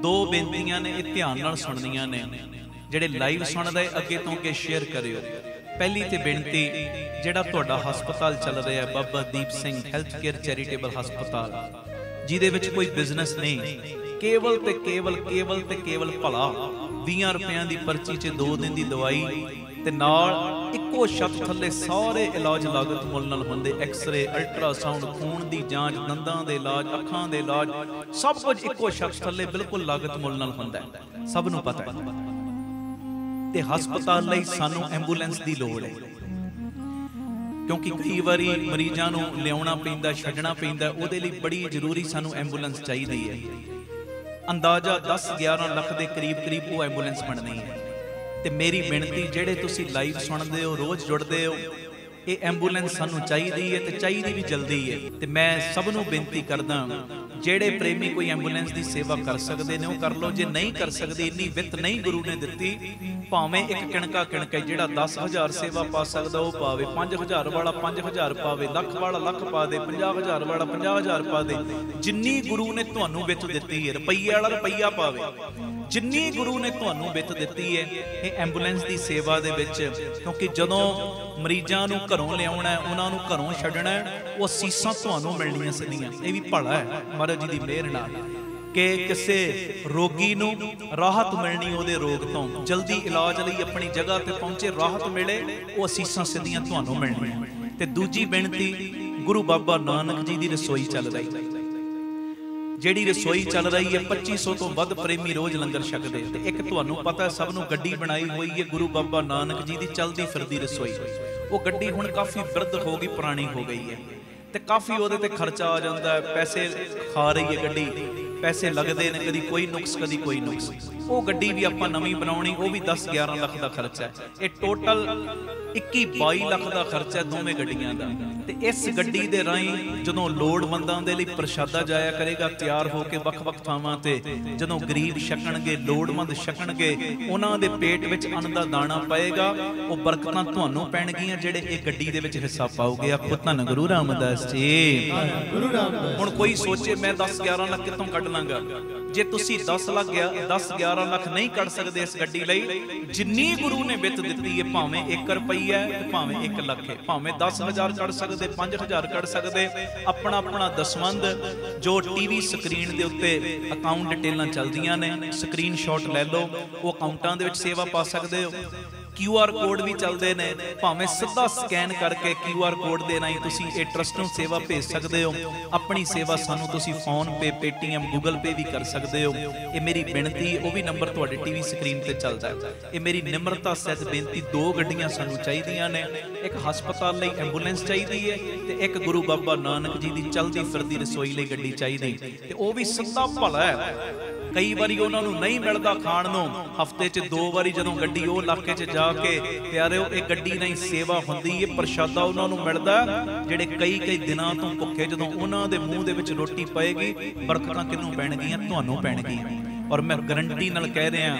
दो बेनतियां ने, ये ध्यान नाल सुननियां ने। ਜਿਹੜੇ ਲਾਈਵ ਸੁਣਦੇ ਅੱਗੇ ਤੋਂ ਅੱਗੇ ਸ਼ੇਅਰ ਕਰਿਓ। ਪਹਿਲੀ ਤੇ ਬੇਨਤੀ, ਜਿਹੜਾ ਤੁਹਾਡਾ ਹਸਪਤਾਲ ਚੱਲ ਰਿਹਾ Baba Deep Singh health care charitable ਹਸਪਤਾਲ, ਜਿਹਦੇ ਵਿੱਚ ਕੋਈ ਬਿਜ਼ਨਸ ਨਹੀਂ, ਕੇਵਲ ਤੇ ਕੇਵਲ ਭਲਾ, 20 ਰੁਪਇਆਂ ਦੀ ਪਰਚੀ 'ਚ 2 ਦਿਨ ਦੀ ਦਵਾਈ ਤੇ ਨਾਲ ਇੱਕੋ ਛੱਤ ਥੱਲੇ ਸਾਰੇ ਇਲਾਜ ਲਾਗਤ ਮੁੱਲ ਨਾਲ ਹੁੰਦੇ। ਐਕਸਰੇ, ਅਲਟਰਾਸਾਊਂਡ, ਖੂਨ ਦੀ ਜਾਂਚ, ਦੰਦਾਂ ਦੇ ਇਲਾਜ, ਅੱਖਾਂ ਦੇ ਇਲਾਜ, ਸਭ ਕੁਝ ਇੱਕੋ ਛੱਤ ਥੱਲੇ ਬਿਲਕੁਲ ਲਾਗਤ ਮੁੱਲ ਨਾਲ ਹੁੰਦਾ, ਸਭ ਨੂੰ ਪਤਾ ਹੈ। ਤੇ ਹਸਪਤਾਲ ਲਈ ਸਾਨੂੰ ਐਂਬੂਲੈਂਸ ਦੀ ਲੋੜ ਹੈ, ਕਿਉਂਕਿ ਕਈ ਵਾਰੀ ਮਰੀਜ਼ਾਂ ਨੂੰ ਲਿਆਉਣਾ ਪੈਂਦਾ, ਛੱਡਣਾ ਪੈਂਦਾ, ਉਹਦੇ ਲਈ ਬੜੀ ਜ਼ਰੂਰੀ ਸਾਨੂੰ ਐਂਬੂਲੈਂਸ ਚਾਹੀਦੀ ਹੈ। ਅੰਦਾਜ਼ਾ 10-11 ਲੱਖ ਦੇ ਕਰੀਬ ਉਹ ਐਂਬੂਲੈਂਸ ਬਣਨੀ ਹੈ। ਤੇ ਮੇਰੀ ਬੇਨਤੀ, ਜਿਹੜੇ ਤੁਸੀਂ ਲਾਈਵ ਸੁਣਦੇ ਹੋ, ਰੋਜ਼ ਜੁੜਦੇ ਹੋ, ਇਹ ਐਂਬੂਲੈਂਸ ਸਾਨੂੰ ਚਾਹੀਦੀ ਹੈ ਤੇ ਚਾਹੀਦੀ ਵੀ ਜਲਦੀ ਹੈ। ਤੇ ਮੈਂ ਸਭ ਨੂੰ ਬੇਨਤੀ ਕਰਦਾ, ਜਿਹੜੇ ਪ੍ਰੇਮੀ ਕੋਈ ਐਂਬੂਲੈਂਸ ਦੀ ਸੇਵਾ ਕਰ ਸਕਦੇ ਨੇ ਉਹ ਕਰ ਲਓ। ਜੇ ਨਹੀਂ ਕਰ ਸਕਦੇ, ਇੰਨੀ ਵਿੱਤ ਨਹੀਂ ਗੁਰੂ ਨੇ ਦਿੱਤੀ, ਭਾਵੇਂ ਇੱਕ ਕਿਣਕਾ ਕਿਣਕਾ, ਜਿਹੜਾ 10,000 ਸੇਵਾ ਪਾ ਸਕਦਾ ਉਹ ਪਾਵੇ, 5,000 ਵਾਲਾ 5,000 ਪਾਵੇ, ਲੱਖ ਵਾਲਾ ਲੱਖ ਪਾ ਦੇ, 50,000 ਵਾਲਾ 50,000 ਪਾ ਦੇ। ਜਿੰਨੀ ਗੁਰੂ ਨੇ ਤੁਹਾਨੂੰ ਵਿੱਤ ਦਿੱਤੀ ਹੈ, ਰੁਪਈਆ ਵਾਲਾ ਰੁਪਈਆ ਪਾਵੇ, ਜਿੰਨੀ ਗੁਰੂ ਨੇ ਤੁਹਾਨੂੰ ਵਿੱਤ ਦਿੱਤੀ ਹੈ ਇਹ ਐਂਬੂਲੈਂਸ ਦੀ ਸੇਵਾ ਦੇ ਵਿੱਚ। ਕਿਉਂਕਿ ਜਦੋਂ ਮਰੀਜ਼ਾਂ ਨੂੰ ਘਰੋਂ ਲਿਆਉਣਾ, ਉਹਨਾਂ ਨੂੰ ਘਰੋਂ ਛੱਡਣਾ, ਉਹ ਅਸੀਸਾਂ ਤੁਹਾਨੂੰ ਮਿਲਣੀਆਂ ਸਿੱਧੀਆਂ। ਇਹ ਵੀ ਭਲਾ ਹੈ ਮਹਾਰਾਜ ਜੀ ਦੀ ਮਿਹਰ ਨਾਲ, ਕਿ ਕਿਸੇ ਰੋਗੀ ਨੂੰ ਰਾਹਤ ਮਿਲਣੀ, ਉਹਦੇ ਰੋਗ ਤੋਂ ਜਲਦੀ ਇਲਾਜ ਲਈ ਆਪਣੀ ਜਗ੍ਹਾ ਤੇ ਪਹੁੰਚੇ, ਰਾਹਤ ਮਿਲੇ, ਉਹ ਅਸੀਸਾਂ ਸਿੱਧੀਆਂ ਤੁਹਾਨੂੰ ਮਿਲਣੀਆਂ। ਤੇ ਦੂਜੀ ਬੇਨਤੀ, ਗੁਰੂ ਬਾਬਾ ਨਾਨਕ ਜੀ ਦੀ ਰਸੋਈ ਚੱਲ ਰਹੀ, ਜਿਹੜੀ ਰਸੋਈ ਚੱਲ ਰਹੀ ਹੈ, 2500 ਤੋਂ ਵੱਧ ਪ੍ਰੇਮੀ ਰੋਜ਼ ਲੰਗਰ ਛਕਦੇ। ਤੇ ਇੱਕ ਤੁਹਾਨੂੰ ਪਤਾ ਸਭ ਨੂੰ ਗੱਡੀ ਬਣਾਈ ਹੋਈ ਹੈ ਗੁਰੂ ਬਾਬਾ ਨਾਨਕ ਜੀ ਦੀ ਚਲਦੀ ਫਿਰਦੀ ਰਸੋਈ। ਉਹ ਗੱਡੀ ਹੁਣ ਕਾਫੀ ਬਿਰਧ ਹੋ ਗਈ, ਪੁਰਾਣੀ ਹੋ ਗਈ ਹੈ, ਤੇ ਕਾਫੀ ਉਹਦੇ ਤੇ ਖਰਚਾ ਆ ਜਾਂਦਾ ਹੈ, ਪੈਸੇ ਖਾ ਰਹੀ ਹੈ ਗੱਡੀ, ਪੈਸੇ ਲੱਗਦੇ ਨੇ, ਕਦੀ ਕੋਈ ਨੁਕਸ ਕਦੀ ਕੋਈ ਨੁਕਸ। ਉਹ ਗੱਡੀ ਵੀ ਆਪਾਂ ਨਵੀਂ ਬਣਾਉਣੀ, ਉਹ ਵੀ 10-11 ਲੱਖ ਦਾ ਖਰਚਾ ਹੈ। ਇਹ ਟੋਟਲ 21-22 ਲੱਖ ਦਾ ਖਰਚਾ ਹੈ ਦੋਵੇਂ ਗੱਡੀਆਂ ਦਾ। ਤੇ ਇਸ ਗੱਡੀ ਦੇ ਰਾਹੀਂ ਜਦੋਂ ਲੋੜਵੰਦਾਂ ਦੇ ਲਈ ਪ੍ਰਸ਼ਾਦਾ ਜਾਇਆ ਕਰੇਗਾ ਤਿਆਰ ਹੋ ਕੇ ਵੱਖ-ਵੱਖ ਥਾਵਾਂ ਤੇ, ਜਦੋਂ ਗਰੀਬ ਛਕਣਗੇ, ਲੋੜਵੰਦ ਛਕਣਗੇ, ਉਹਨਾਂ ਦੇ ਪੇਟ ਵਿੱਚ ਅੰਨ ਦਾ ਦਾਣਾ ਪਏਗਾ, ਉਹ ਬਰਕਤਾਂ ਤੁਹਾਨੂੰ ਪੈਣਗੀਆਂ ਜਿਹੜੇ ਇਹ ਗੱਡੀ ਦੇ ਵਿੱਚ ਹਿੱਸਾ ਪਾਓਗੇ। ਆਖੋ ਧੰਨ ਗੁਰੂ ਰਾਮਦਾਸ ਜੀ। ਹੁਣ ਕੋਈ ਸੋਚੇ ਮੈਂ 10-11 ਲੱਖ ਕਿੱਥੋਂ ਕੱਢ ਲਾਂਗਾ। ਜੇ ਤੁਸੀਂ 10-11 ਲੱਖ ਨਹੀਂ ਕੱਢ ਸਕਦੇ ਇਸ ਗੱਡੀ ਲਈ, ਜਿੰਨੀ ਗੁਰੂ ਨੇ ਵਿੱਤ ਦਿੱਤੀ ਹੈ, ਭਾਵੇਂ 1 ਰੁਪਈਆ ਹੈ, ਭਾਵੇਂ 1 ਲੱਖ ਹੈ, ਭਾਵੇਂ 10,000 ਕੱਢ ਸਕਦੇ, 5,000 ਕੱਢ ਸਕਦੇ, ਆਪਣਾ ਦਸਵੰਧ ਜੋ ਟੀਵੀ ਸਕਰੀਨ ਦੇ ਉੱਤੇ ਅਕਾਊਂਟ ਡਿਟੇਲਾਂ ਚੱਲਦੀਆਂ ਨੇ, ਸਕਰੀਨ ਸ਼ਾਟ ਲੈ ਲਓ, ਉਹ ਅਕਾਊਂਟਾਂ ਦੇ ਵਿੱਚ ਸੇਵਾ ਪਾ ਸਕਦੇ ਹੋ। QR ਕੋਡ ਵੀ ਚੱਲਦੇ ਨੇ, ਭਾਵੇਂ ਸਿੱਧਾ ਸਕੈਨ ਕਰਕੇ QR ਕੋਡ ਦੇ ਰਾਹੀਂ ਤੁਸੀਂ ਇਹ ਟਰਸਟ ਨੂੰ ਸੇਵਾ ਭੇਜ ਸਕਦੇ ਹੋ। ਆਪਣੀ ਸੇਵਾ ਸਾਨੂੰ ਤੁਸੀਂ ਫੋਨਪੇ, ਪੇਟੀਐਮ, ਗੂਗਲ ਪੇ ਵੀ ਕਰ ਸਕਦੇ ਹੋ। ਇਹ ਮੇਰੀ ਬੇਨਤੀ, ਉਹ ਵੀ ਨੰਬਰ ਤੁਹਾਡੇ ਟੀਵੀ ਸਕਰੀਨ ਤੇ ਚੱਲਦਾ ਹੈ। ਇਹ ਮੇਰੀ ਨਿਮਰਤਾ ਸਹਿਤ ਬੇਨਤੀ, 2 ਗੱਡੀਆਂ ਸਾਨੂੰ ਚਾਹੀਦੀਆਂ ਨੇ, ਇੱਕ ਹਸਪਤਾਲ ਲਈ ਐਂਬੂਲੈਂਸ ਚਾਹੀਦੀ ਹੈ ਤੇ ਇੱਕ ਗੁਰੂ ਬਾਬਾ ਨਾਨਕ ਜੀ ਦੀ ਚਲਦੀ ਫਿਰਦੀ ਰਸੋਈ ਲਈ ਗੱਡੀ ਚਾਹੀਦੀ, ਤੇ ਉਹ ਵੀ ਸਿੱਧਾ ਭਲਾ ਹੈ। ਕਈ ਵਾਰੀ ਉਹਨਾਂ ਨੂੰ ਨਹੀਂ ਮਿਲਦਾ ਖਾਣ ਨੂੰ, ਹਫ਼ਤੇ 'ਚ 2 ਵਾਰੀ ਜਦੋਂ ਗੱਡੀ ਉਹ ਇਲਾਕੇ 'ਚ ਜਾ ਕੇ, ਪਿਆਰਿਓ ਇਹ ਗੱਡੀ ਨਾਲ ਹੀ ਸੇਵਾ ਹੁੰਦੀ ਹੈ, ਪ੍ਰਸ਼ਾਦਾ ਉਹਨਾਂ ਨੂੰ ਮਿਲਦਾ, ਜਿਹੜੇ ਕਈ ਦਿਨਾਂ ਤੋਂ ਭੁੱਖੇ, ਜਦੋਂ ਉਹਨਾਂ ਦੇ ਮੂੰਹ ਦੇ ਵਿੱਚ ਰੋਟੀ ਪਏਗੀ, ਬਰਕਤਾਂ ਕਿਹਨੂੰ ਪੈਣਗੀਆਂ? ਤੁਹਾਨੂੰ ਪੈਣਗੀਆਂ। ਔਰ ਮੈਂ ਗਰੰਟੀ ਨਾਲ ਕਹਿ ਰਿਹਾ,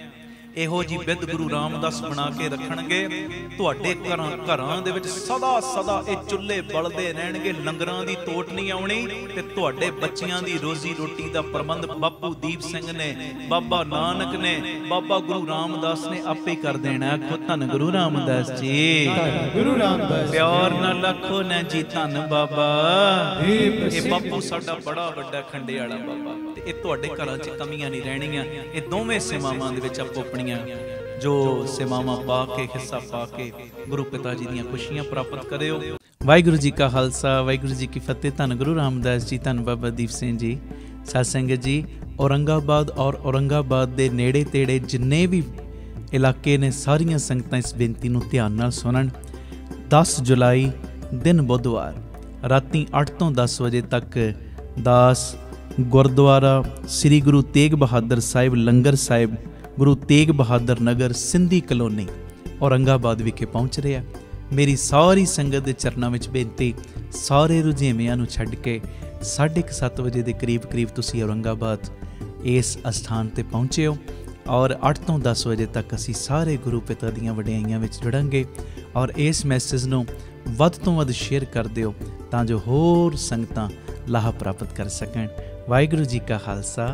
ਇਹੋ ਜੀ ਵਿਧ ਗੁਰੂ ਰਾਮਦਾਸ ਬਣਾ ਕੇ ਰੱਖਣਗੇ, ਤੁਹਾਡੇ ਘਰਾਂ ਦੇ ਵਿੱਚ ਸਦਾ ਇਹ ਚੁੱਲ੍ਹੇ ਬਲਦੇ ਰਹਿਣਗੇ, ਲੰਗਰਾਂ ਦੀ ਤੋਟ ਨਹੀਂ ਆਉਣੀ, ਤੇ ਤੁਹਾਡੇ ਬੱਚਿਆਂ ਦੀ ਰੋਜ਼ੀ ਰੋਟੀ ਦਾ ਪ੍ਰਬੰਧ ਬਾਪੂ ਦੀਪ ਸਿੰਘ ਨੇ, ਬਾਬਾ ਨਾਨਕ ਨੇ, ਬਾਬਾ ਗੁਰੂ ਰਾਮਦਾਸ ਨੇ ਆਪੇ ਕਰ ਦੇਣਾ। ਆਖੋ ਧੰਨ ਗੁਰੂ ਰਾਮਦਾਸ ਜੀ। ਗੁਰੂ ਰਾਮਦਾਸ ਪਿਆਰ ਨਾਲ ਆਖੋ ਨਾ ਜੀ ਧੰਨ ਬਾਬਾ। ਇਹ ਬਾਪੂ ਸਾਡਾ ਬੜਾ ਵੱਡਾ ਖੰਡੇ ਵਾਲਾ ਬਾਬਾ, ਤੇ ਇਹ ਤੁਹਾਡੇ ਘਰਾਂ 'ਚ ਕਮੀਆਂ ਨਹੀਂ ਰਹਿਣੀਆਂ। ਇਹ ਦੋਵੇਂ ਸੇਵਾਵਾਂ ਦੇ ਵਿੱਚ ਆਪੋ ਆਪਣੀਆਂ ਜੋ ਸੇਵਾਵਾਂ ਪਾ ਕੇ, ਹਿੱਸਾ ਪਾ ਕੇ ਗੁਰੂ ਪਿਤਾ ਜੀ ਦੀਆਂ ਖੁਸ਼ੀਆਂ ਪ੍ਰਾਪਤ ਕਰਿਓ। ਵਾਹਿਗੁਰੂ ਜੀ ਕਾ ਖਾਲਸਾ, ਵਾਹਿਗੁਰੂ ਜੀ ਕੀ ਫਤਿਹ। ਧੰਨ ਗੁਰੂ ਰਾਮਦਾਸ ਜੀ, ਧੰਨ ਬਾਬਾ ਦੀਪ ਸਿੰਘ ਜੀ। ਸਾਧ ਸੰਗਤ ਜੀ, ਔਰੰਗਾਬਾਦ ਔਰ ਔਰੰਗਾਬਾਦ ਦੇ ਨੇੜੇ ਤੇੜੇ ਜਿੰਨੇ ਵੀ ਇਲਾਕੇ ਨੇ, ਸਾਰੀਆਂ ਸੰਗਤਾਂ ਇਸ ਬੇਨਤੀ ਨੂੰ ਧਿਆਨ ਨਾਲ ਸੁਣਨ। 10 ਜੁਲਾਈ ਦਿਨ ਬੁੱਧਵਾਰ ਰਾਤੀ 8 ਤੋਂ 10 ਵਜੇ ਤੱਕ ਦਾਸ ਗੁਰਦੁਆਰਾ ਸ੍ਰੀ ਗੁਰੂ ਤੇਗ ਬਹਾਦਰ ਸਾਹਿਬ ਲੰਗਰ ਸਾਹਿਬ, ਗੁਰੂ ਤੇਗ ਬਹਾਦਰ ਨਗਰ, ਸਿੰਧੀ ਕਲੋਨੀ, ਔਰੰਗਾਬਾਦ ਵਿਖੇ ਪਹੁੰਚ ਰਿਹਾ। ਮੇਰੀ ਸਾਰੀ ਸੰਗਤ ਦੇ ਚਰਨਾਂ ਵਿੱਚ ਬੇਨਤੀ, ਸਾਰੇ ਰੁਝੇਵਿਆਂ ਨੂੰ ਛੱਡ ਕੇ 7:30 ਵਜੇ ਦੇ ਕਰੀਬ ਤੁਸੀਂ ਔਰੰਗਾਬਾਦ ਇਸ ਅਸਥਾਨ 'ਤੇ ਪਹੁੰਚੇ ਹੋ। ਔਰ 8 ਤੋਂ 10 ਵਜੇ ਤੱਕ ਅਸੀਂ ਸਾਰੇ ਗੁਰੂ ਪਿਤਾ ਦੀਆਂ ਵਡਿਆਈਆਂ ਵਿੱਚ ਜੁੜਾਂਗੇ। ਔਰ ਇਸ ਮੈਸੇਜ ਨੂੰ ਵੱਧ ਤੋਂ ਵੱਧ ਸ਼ੇਅਰ ਕਰ ਦਿਓ ਤਾਂ ਜੋ ਹੋਰ ਸੰਗਤਾਂ ਲਾਹਾ ਪ੍ਰਾਪਤ ਕਰ ਸਕਣ। ਵਾਹਿਗੁਰੂ ਜੀ ਕਾ ਖਾਲਸਾ,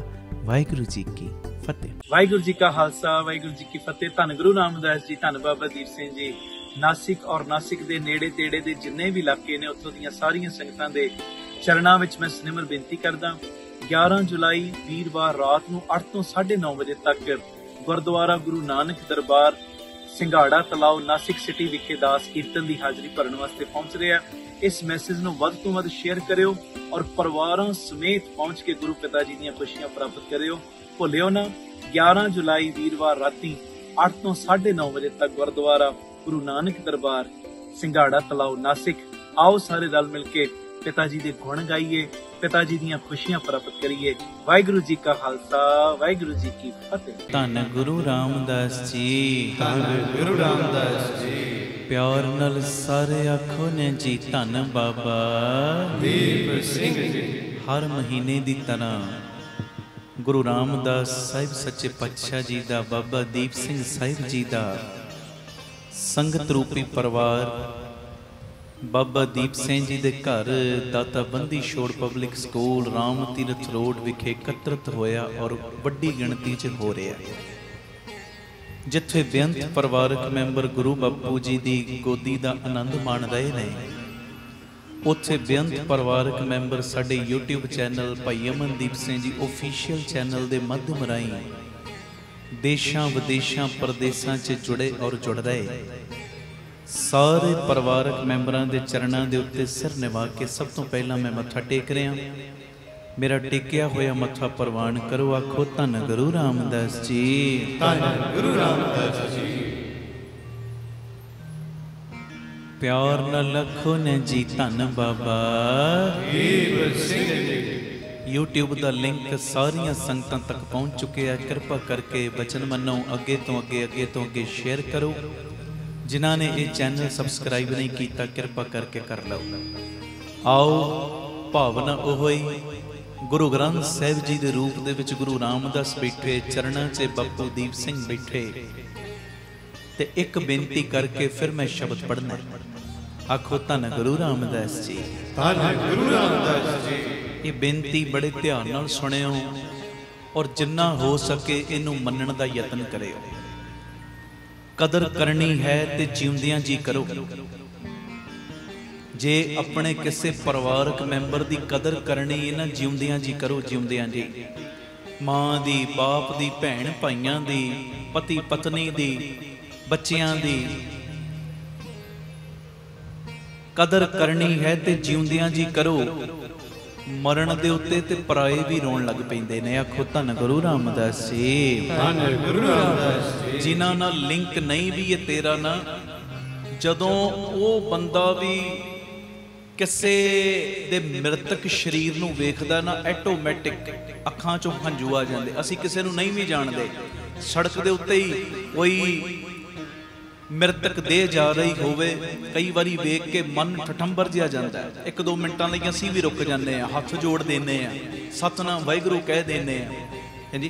ਵਾਹਿਗੁਰੂ ਜੀ ਕੀ ਫਤਿਹ। ਵਾਹਿਗੁਰੂ ਜੀ ਕਾ ਖਾਲਸਾ, ਵਾਹਿਗੁਰੂ ਜੀ ਕੀ ਫਤਿਹ। ਧੰਨ ਗੁਰੂ ਰਾਮਦਾਸ ਜੀ, ਧੰਨ ਬਾਬਾ ਦੀਪ ਸਿੰਘ ਜੀ। ਨਾਸਿਕ ਔਰ ਨਾਸਿਕ ਦੇ ਨੇੜੇ ਤੇੜੇ ਦੇ ਜਿੰਨੇ ਵੀ ਇਲਾਕੇ ਨੇ, ਉੱਥੋਂ ਦੀਆਂ ਸਾਰੀਆਂ ਸੰਗਤਾਂ ਦੇ ਚਰਨਾਂ ਵਿੱਚ ਮੈਂ ਸਿਮਰ ਬੇਨਤੀ ਕਰਦਾ। 11 ਜੁਲਾਈ ਵੀਰਵਾਰ ਰਾਤ ਨੂੰ 8 ਤੋਂ 9:30 ਵਜੇ ਤੱਕ ਗੁਰਦੁਆਰਾ ਗੁਰੂ ਨਾਨਕ ਦਰਬਾਰ ਸਿੰਘਾੜਾ ਤਲਾਓ ਨਾਸਿਕ ਸਿਟੀ ਵਿਖੇ ਦਾਸ ਕੀਰਤਨ ਦੀ ਹਾਜ਼ਰੀ ਭਰਨ ਵਾਸਤੇ ਪਹੁੰਚ ਰਿਹਾ। ਇਸ ਮੈਸੇਜ ਨੂੰ ਵੱਧ ਤੋਂ ਵੱਧ ਸ਼ੇਅਰ ਕਰਿਓ ਔਰ ਪਰਿਵਾਰਾਂ ਸਮੇਤ ਪਹੁੰਚ ਕੇ ਗੁਰੂ ਪਿਤਾ ਜੀ ਦੀਆਂ ਖੁਸ਼ੀਆਂ ਪ੍ਰਾਪਤ ਕਰਿਓ। ਭੁੱਲਿਓ ਨਾ, 11 ਜੁਲਾਈ ਵੀਰਵਾਰ ਰਾਤੀ 8 ਤੋਂ 9:30 ਵਜੇ ਤੱਕ ਗੁਰਦੁਆਰਾ ਗੁਰੂ ਨਾਨਕ ਦਰਬਾਰ ਸਿੰਘਾੜਾ ਤਲਾਓ ਨਾਸਿਕ। ਆਓ ਸਾਰੇ ਰਲ ਮਿਲ ਕੇ ਪਿਤਾ ਜੀ ਦੇ ਗੁਣ ਗਾਈਏ, ਪਿਤਾ ਜੀ ਦੀਆਂ ਖੁਸ਼ੀਆਂ ਪ੍ਰਾਪਤ ਕਰੀਏ। ਵਾਹਿਗੁਰੂ ਜੀ ਕਾ ਖਾਲਸਾ, ਵਾਹਿਗੁਰੂ ਜੀ ਕੀ ਫਤਿਹ। ਧੰਨ ਗੁਰੂ ਰਾਮਦਾਸ ਜੀ, ਧੰਨ ਗੁਰੂ ਰਾਮਦਾਸ ਜੀ। ਪਿਆਰ ਨਾਲ ਸਾਰੇ ਆਖੋ ਨੇ ਜੀ, ਧੰਨ ਬਾਬਾ ਦੀਪ ਸਿੰਘ ਜੀ। ਹਰ ਮਹੀਨੇ ਦੀ ਤਰ੍ਹਾਂ ਗੁਰੂ ਰਾਮਦਾਸ ਸਾਹਿਬ ਸੱਚੇ ਪਾਤਸ਼ਾਹ ਜੀ ਦਾ, ਬਾਬਾ ਦੀਪ ਸਿੰਘ ਸਾਹਿਬ ਜੀ ਦਾ ਸੰਗਤ ਰੂਪੀ ਪਰਿਵਾਰ ਬਾਬਾ ਦੀਪ ਸਿੰਘ ਜੀ ਦੇ ਘਰ ਦਾਤਾ Bandi Chhor public school Ram Tirath road ਵਿਖੇ ਇਕੱਤਰਤ ਹੋਇਆ ਔਰ ਵੱਡੀ ਗਿਣਤੀ 'ਚ ਹੋ ਰਿਹਾ, ਜਿੱਥੇ ਬੇਅੰਤ ਪਰਿਵਾਰਕ ਮੈਂਬਰ ਗੁਰੂ ਬਾਪੂ ਜੀ ਦੀ ਗੋਦੀ ਦਾ ਆਨੰਦ ਮਾਣ ਰਹੇ ਨੇ, ਉੱਥੇ ਬੇਅੰਤ ਪਰਿਵਾਰਕ ਮੈਂਬਰ ਸਾਡੇ YouTube ਚੈਨਲ ਭਾਈ ਅਮਨਦੀਪ ਸਿੰਘ ਜੀ ਆਫੀਸ਼ੀਅਲ ਚੈਨਲ ਦੇ ਮਾਧਿਅਮ ਰਾਹੀਂ ਦੇਸ਼ਾਂ ਵਿਦੇਸ਼ਾਂ ਪ੍ਰਦੇਸ਼ਾਂ 'ਚ ਜੁੜੇ ਔਰ ਜੁੜ ਰਹੇ। ਸਾਰੇ ਪਰਿਵਾਰਕ ਮੈਂਬਰਾਂ ਦੇ ਚਰਨਾਂ ਦੇ ਉੱਤੇ ਸਿਰ ਨਿਵਾ ਕੇ ਸਭ ਤੋਂ ਪਹਿਲਾਂ ਮੈਂ ਮੱਥਾ ਟੇਕ ਰਿਹਾ। ਮੇਰਾ ਟੇਕਿਆ ਹੋਇਆ ਮੱਥਾ ਪ੍ਰਵਾਨ ਕਰੋ। ਆਖੋ ਧੰਨ ਗੁਰੂ ਰਾਮਦਾਸ ਜੀ, ਧੰਨ ਗੁਰੂ ਰਾਮਦਾਸ ਜੀ। ਪਿਆਰ ਨਾਲ ਆਖੋ ਨੇ ਜੀ, ਧੰਨ ਬਾਬਾ ਦੀਪ ਸਿੰਘ ਜੀ। YouTube ਦਾ ਲਿੰਕ ਸਾਰੀਆਂ ਸੰਗਤਾਂ ਤੱਕ ਪਹੁੰਚ ਚੁੱਕਿਆ। ਕਿਰਪਾ ਕਰਕੇ ਬਚਨ ਮੰਨੋ, ਅੱਗੇ ਤੋਂ ਅੱਗੇ ਸ਼ੇਅਰ ਕਰੋ। ਜਿਨ੍ਹਾਂ ਨੇ ਇਹ ਚੈਨਲ ਸਬਸਕ੍ਰਾਈਬ ਨਹੀਂ ਕੀਤਾ, ਕਿਰਪਾ ਕਰਕੇ ਕਰ ਲਓ। ਆਓ ਭਾਵਨਾ ਉਹ ਹੀ ਗੁਰੂ ਗ੍ਰੰਥ ਸਾਹਿਬ ਜੀ ਦੇ ਰੂਪ ਦੇ ਵਿੱਚ ਗੁਰੂ ਰਾਮਦਾਸ ਬੈਠੇ, ਚਰਨਾਂ 'ਚ ਬਾਪੂ ਦੀਪ ਸਿੰਘ ਬੈਠੇ, ਤੇ ਇੱਕ ਬੇਨਤੀ ਕਰਕੇ ਫਿਰ ਮੈਂ ਸ਼ਬਦ ਪੜ੍ਹਨਾ। ਆਖੋ ਧੰਨ ਗੁਰੂ ਰਾਮਦਾਸ ਜੀ, ਧੰਨ ਗੁਰੂ ਰਾਮਦਾਸ ਜੀ। ਇਹ ਬੇਨਤੀ ਬੜੇ ਧਿਆਨ ਨਾਲ ਸੁਣਿਓ ਔਰ ਜਿੰਨਾ ਹੋ ਸਕੇ ਇਹਨੂੰ ਮੰਨਣ ਦਾ ਯਤਨ ਕਰਿਓ। ਕਦਰ ਕਰਨੀ ਹੈ ਤੇ ਜਿਉਂਦਿਆਂ ਜੀ ਕਰੋ। ਜੇ ਆਪਣੇ ਕਿਸੇ ਪਰਿਵਾਰਕ ਮੈਂਬਰ ਦੀ ਕਦਰ ਕਰਨੀ ਹੈ ਨਾ, ਜਿਉਂਦਿਆਂ ਜੀ ਕਰੋ, ਜਿਉਂਦਿਆਂ ਜੀ। ਮਾਂ ਦੀ, ਬਾਪ ਦੀ, ਭੈਣ ਭਾਈਆਂ ਦੀ, ਪਤੀ ਪਤਨੀ ਦੀ, ਬੱਚਿਆਂ ਦੀ ਕਦਰ ਕਰਨੀ ਹੈ ਤੇ ਜਿਉਂਦਿਆਂ ਜੀ ਕਰੋ। ਮਰਨ ਦੇ ਉੱਤੇ ਤੇ ਪਰਾਏ ਵੀ ਰੋਣ ਲੱਗ ਪੈਂਦੇ ਨੇ। ਆਖੋ ਧੰਨ ਗੁਰੂ ਰਾਮਦਾਸ ਜੀ, ਧੰਨ ਗੁਰੂ ਰਾਮਦਾਸ ਜੀ। ਜਿਨ੍ਹਾਂ ਨਾਲ ਲਿੰਕ ਨਹੀਂ ਵੀ ਇਹ ਤੇਰਾ ਨਾ, ਜਦੋਂ ਉਹ ਬੰਦਾ ਵੀ ਕਿਸੇ ਦੇ ਮ੍ਰਿਤਕ ਸਰੀਰ ਨੂੰ ਵੇਖਦਾ ਨਾ, ਆਟੋਮੈਟਿਕ ਅੱਖਾਂ 'ਚੋਂ ਹੰਝੂ ਆ ਜਾਂਦੇ। ਅਸੀਂ ਕਿਸੇ ਨੂੰ ਨਹੀਂ ਵੀ ਜਾਣਦੇ, ਸੜਕ ਦੇ ਉੱਤੇ ਹੀ ਕੋਈ ਮ੍ਰਿਤਕ ਦੇਹ ਜਾ ਰਹੀ ਹੋਵੇ, ਕਈ ਵਾਰੀ ਵੇਖ ਕੇ ਮਨ ਠਠੰਬਰ ਜਿਹਾ ਜਾਂਦਾ ਹੈ। 1-2 ਮਿੰਟਾਂ ਲਈ ਅਸੀਂ ਵੀ ਰੁਕ ਜਾਂਦੇ ਹਾਂ, ਹੱਥ ਜੋੜ ਦਿੰਦੇ ਹਾਂ, ਸਤਿਨਾਮ ਵਾਹਿਗੁਰੂ ਕਹਿ ਦਿੰਦੇ ਹਾਂ। ਹਾਂਜੀ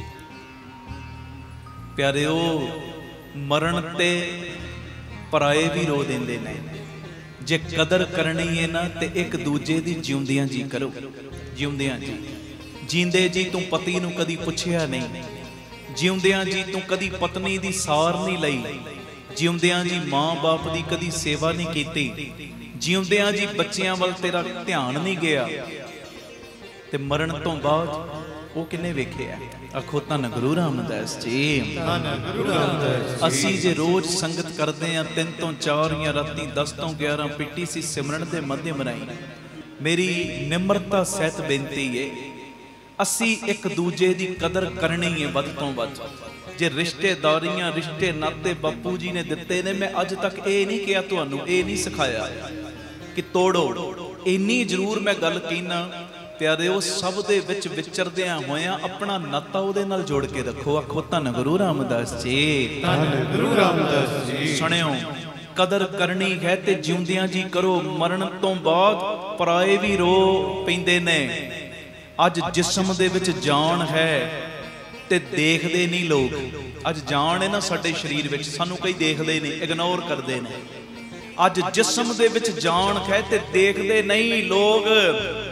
ਪਿਆਰਿਓ, ਮਰਨ ਤੇ ਪਰਾਏ ਵੀ ਰੋ ਦਿੰਦੇ ਨੇ। ਜੇ ਕਦਰ ਕਰਨੀ ਹੈ ਨਾ ਤੇ ਇੱਕ ਦੂਜੇ ਦੀ ਜਿਉਂਦਿਆਂ ਜੀ ਕਰੋ, ਜਿਉਂਦਿਆਂ ਜੀ। ਜੀਂਦੇ ਜੀ ਤੂੰ ਪਤੀ ਨੂੰ ਕਦੀ ਪੁੱਛਿਆ ਨਹੀਂ, ਜਿਉਂਦਿਆਂ ਜੀ ਤੂੰ ਕਦੀ ਪਤਨੀ ਦੀ ਸਾਰ ਨਹੀਂ ਲਈ, ਜਿਉਂਦਿਆਂ ਜੀ ਮਾਂ-ਬਾਪ ਦੀ ਕਦੀ ਸੇਵਾ ਨਹੀਂ ਕੀਤੀ, ਜਿਉਂਦਿਆਂ ਜੀ ਬੱਚਿਆਂ ਵੱਲ ਤੇਰਾ ਧਿਆਨ ਨਹੀਂ ਗਿਆ, ਤੇ ਮਰਨ ਤੋਂ ਬਾਅਦ ਉਹ ਕਿੰਨੇ ਵੇਖਿਆ। ਆਖੋ ਧੰਨ ਗੁਰੂ ਰਾਮਦਾਸ ਜੀ, ਧੰਨ ਗੁਰੂ ਰਾਮਦਾਸ ਜੀ। ਅਸੀਂ ਜੇ ਰੋਜ਼ ਸੰਗਤ ਕਰਦੇ ਹਾਂ 3 ਤੋਂ 4 ਜਾਂ ਰਾਤੀ 10 ਤੋਂ 11 PTC ਸਿਮਰਨ ਦੇ ਮਾਧਿਅਮ ਰਾਹੀਂ, ਮੇਰੀ ਨਿਮਰਤਾ ਸਹਿਤ ਬੇਨਤੀ ਹੈ, ਅਸੀਂ ਇੱਕ ਦੂਜੇ ਦੀ ਕਦਰ ਕਰਨੀ ਹੈ ਵੱਧ ਤੋਂ ਵੱਧ। ਜੇ ਰਿਸ਼ਤੇਦਾਰੀਆਂ, ਰਿਸ਼ਤੇ ਨਾਤੇ ਬਾਪੂ ਜੀ ਨੇ ਦਿੱਤੇ ਨੇ, ਮੈਂ ਅੱਜ ਤੱਕ ਇਹ ਨਹੀਂ ਕਿਹਾ, ਤੁਹਾਨੂੰ ਇਹ ਨਹੀਂ ਸਿਖਾਇਆ ਕਿ ਤੋੜੋ। ਇੰਨੀ ਜ਼ਰੂਰ ਮੈਂ ਗੱਲ ਕਹਿਣਾ ਪਿਆਰਿਓ, ਸਭ ਦੇ ਵਿੱਚ ਵਿਚਰਦਿਆਂ ਹੋਇਆਂ ਆਪਣਾ ਨਾਤਾ ਉਹਦੇ ਨਾਲ ਜੋੜ ਕੇ ਰੱਖੋ। ਆਖੋ ਧੰਨ ਗੁਰੂ ਰਾਮਦਾਸ ਜੀ, ਧੰਨ ਗੁਰੂ ਰਾਮਦਾਸ ਜੀ। ਸੁਣਿਓ, ਕਦਰ ਕਰਨੀ ਹੈ ਤੇ ਜਿਉਂਦਿਆਂ ਜੀ ਕਰੋ। ਮਰਨ ਤੋਂ ਬਾਅਦ ਪਰਾਏ ਵੀ ਰੋ ਪੈਂਦੇ ਨੇ। ਅੱਜ ਜਿਸਮ ਦੇ ਵਿੱਚ ਜਾਨ ਹੈ ਤੇ ਦੇਖਦੇ ਨਹੀਂ ਲੋਕ। ਅੱਜ ਜਾਨ ਹੈ ਨਾ ਸਾਡੇ ਸਰੀਰ ਵਿੱਚ, ਸਾਨੂੰ ਕਈ ਦੇਖਦੇ ਨੇ, ਇਗਨੋਰ ਕਰਦੇ ਨੇ। ਅੱਜ ਜਿਸਮ ਦੇ ਵਿੱਚ ਜਾਨ ਹੈ ਤੇ ਦੇਖਦੇ ਨਹੀਂ ਲੋਕ।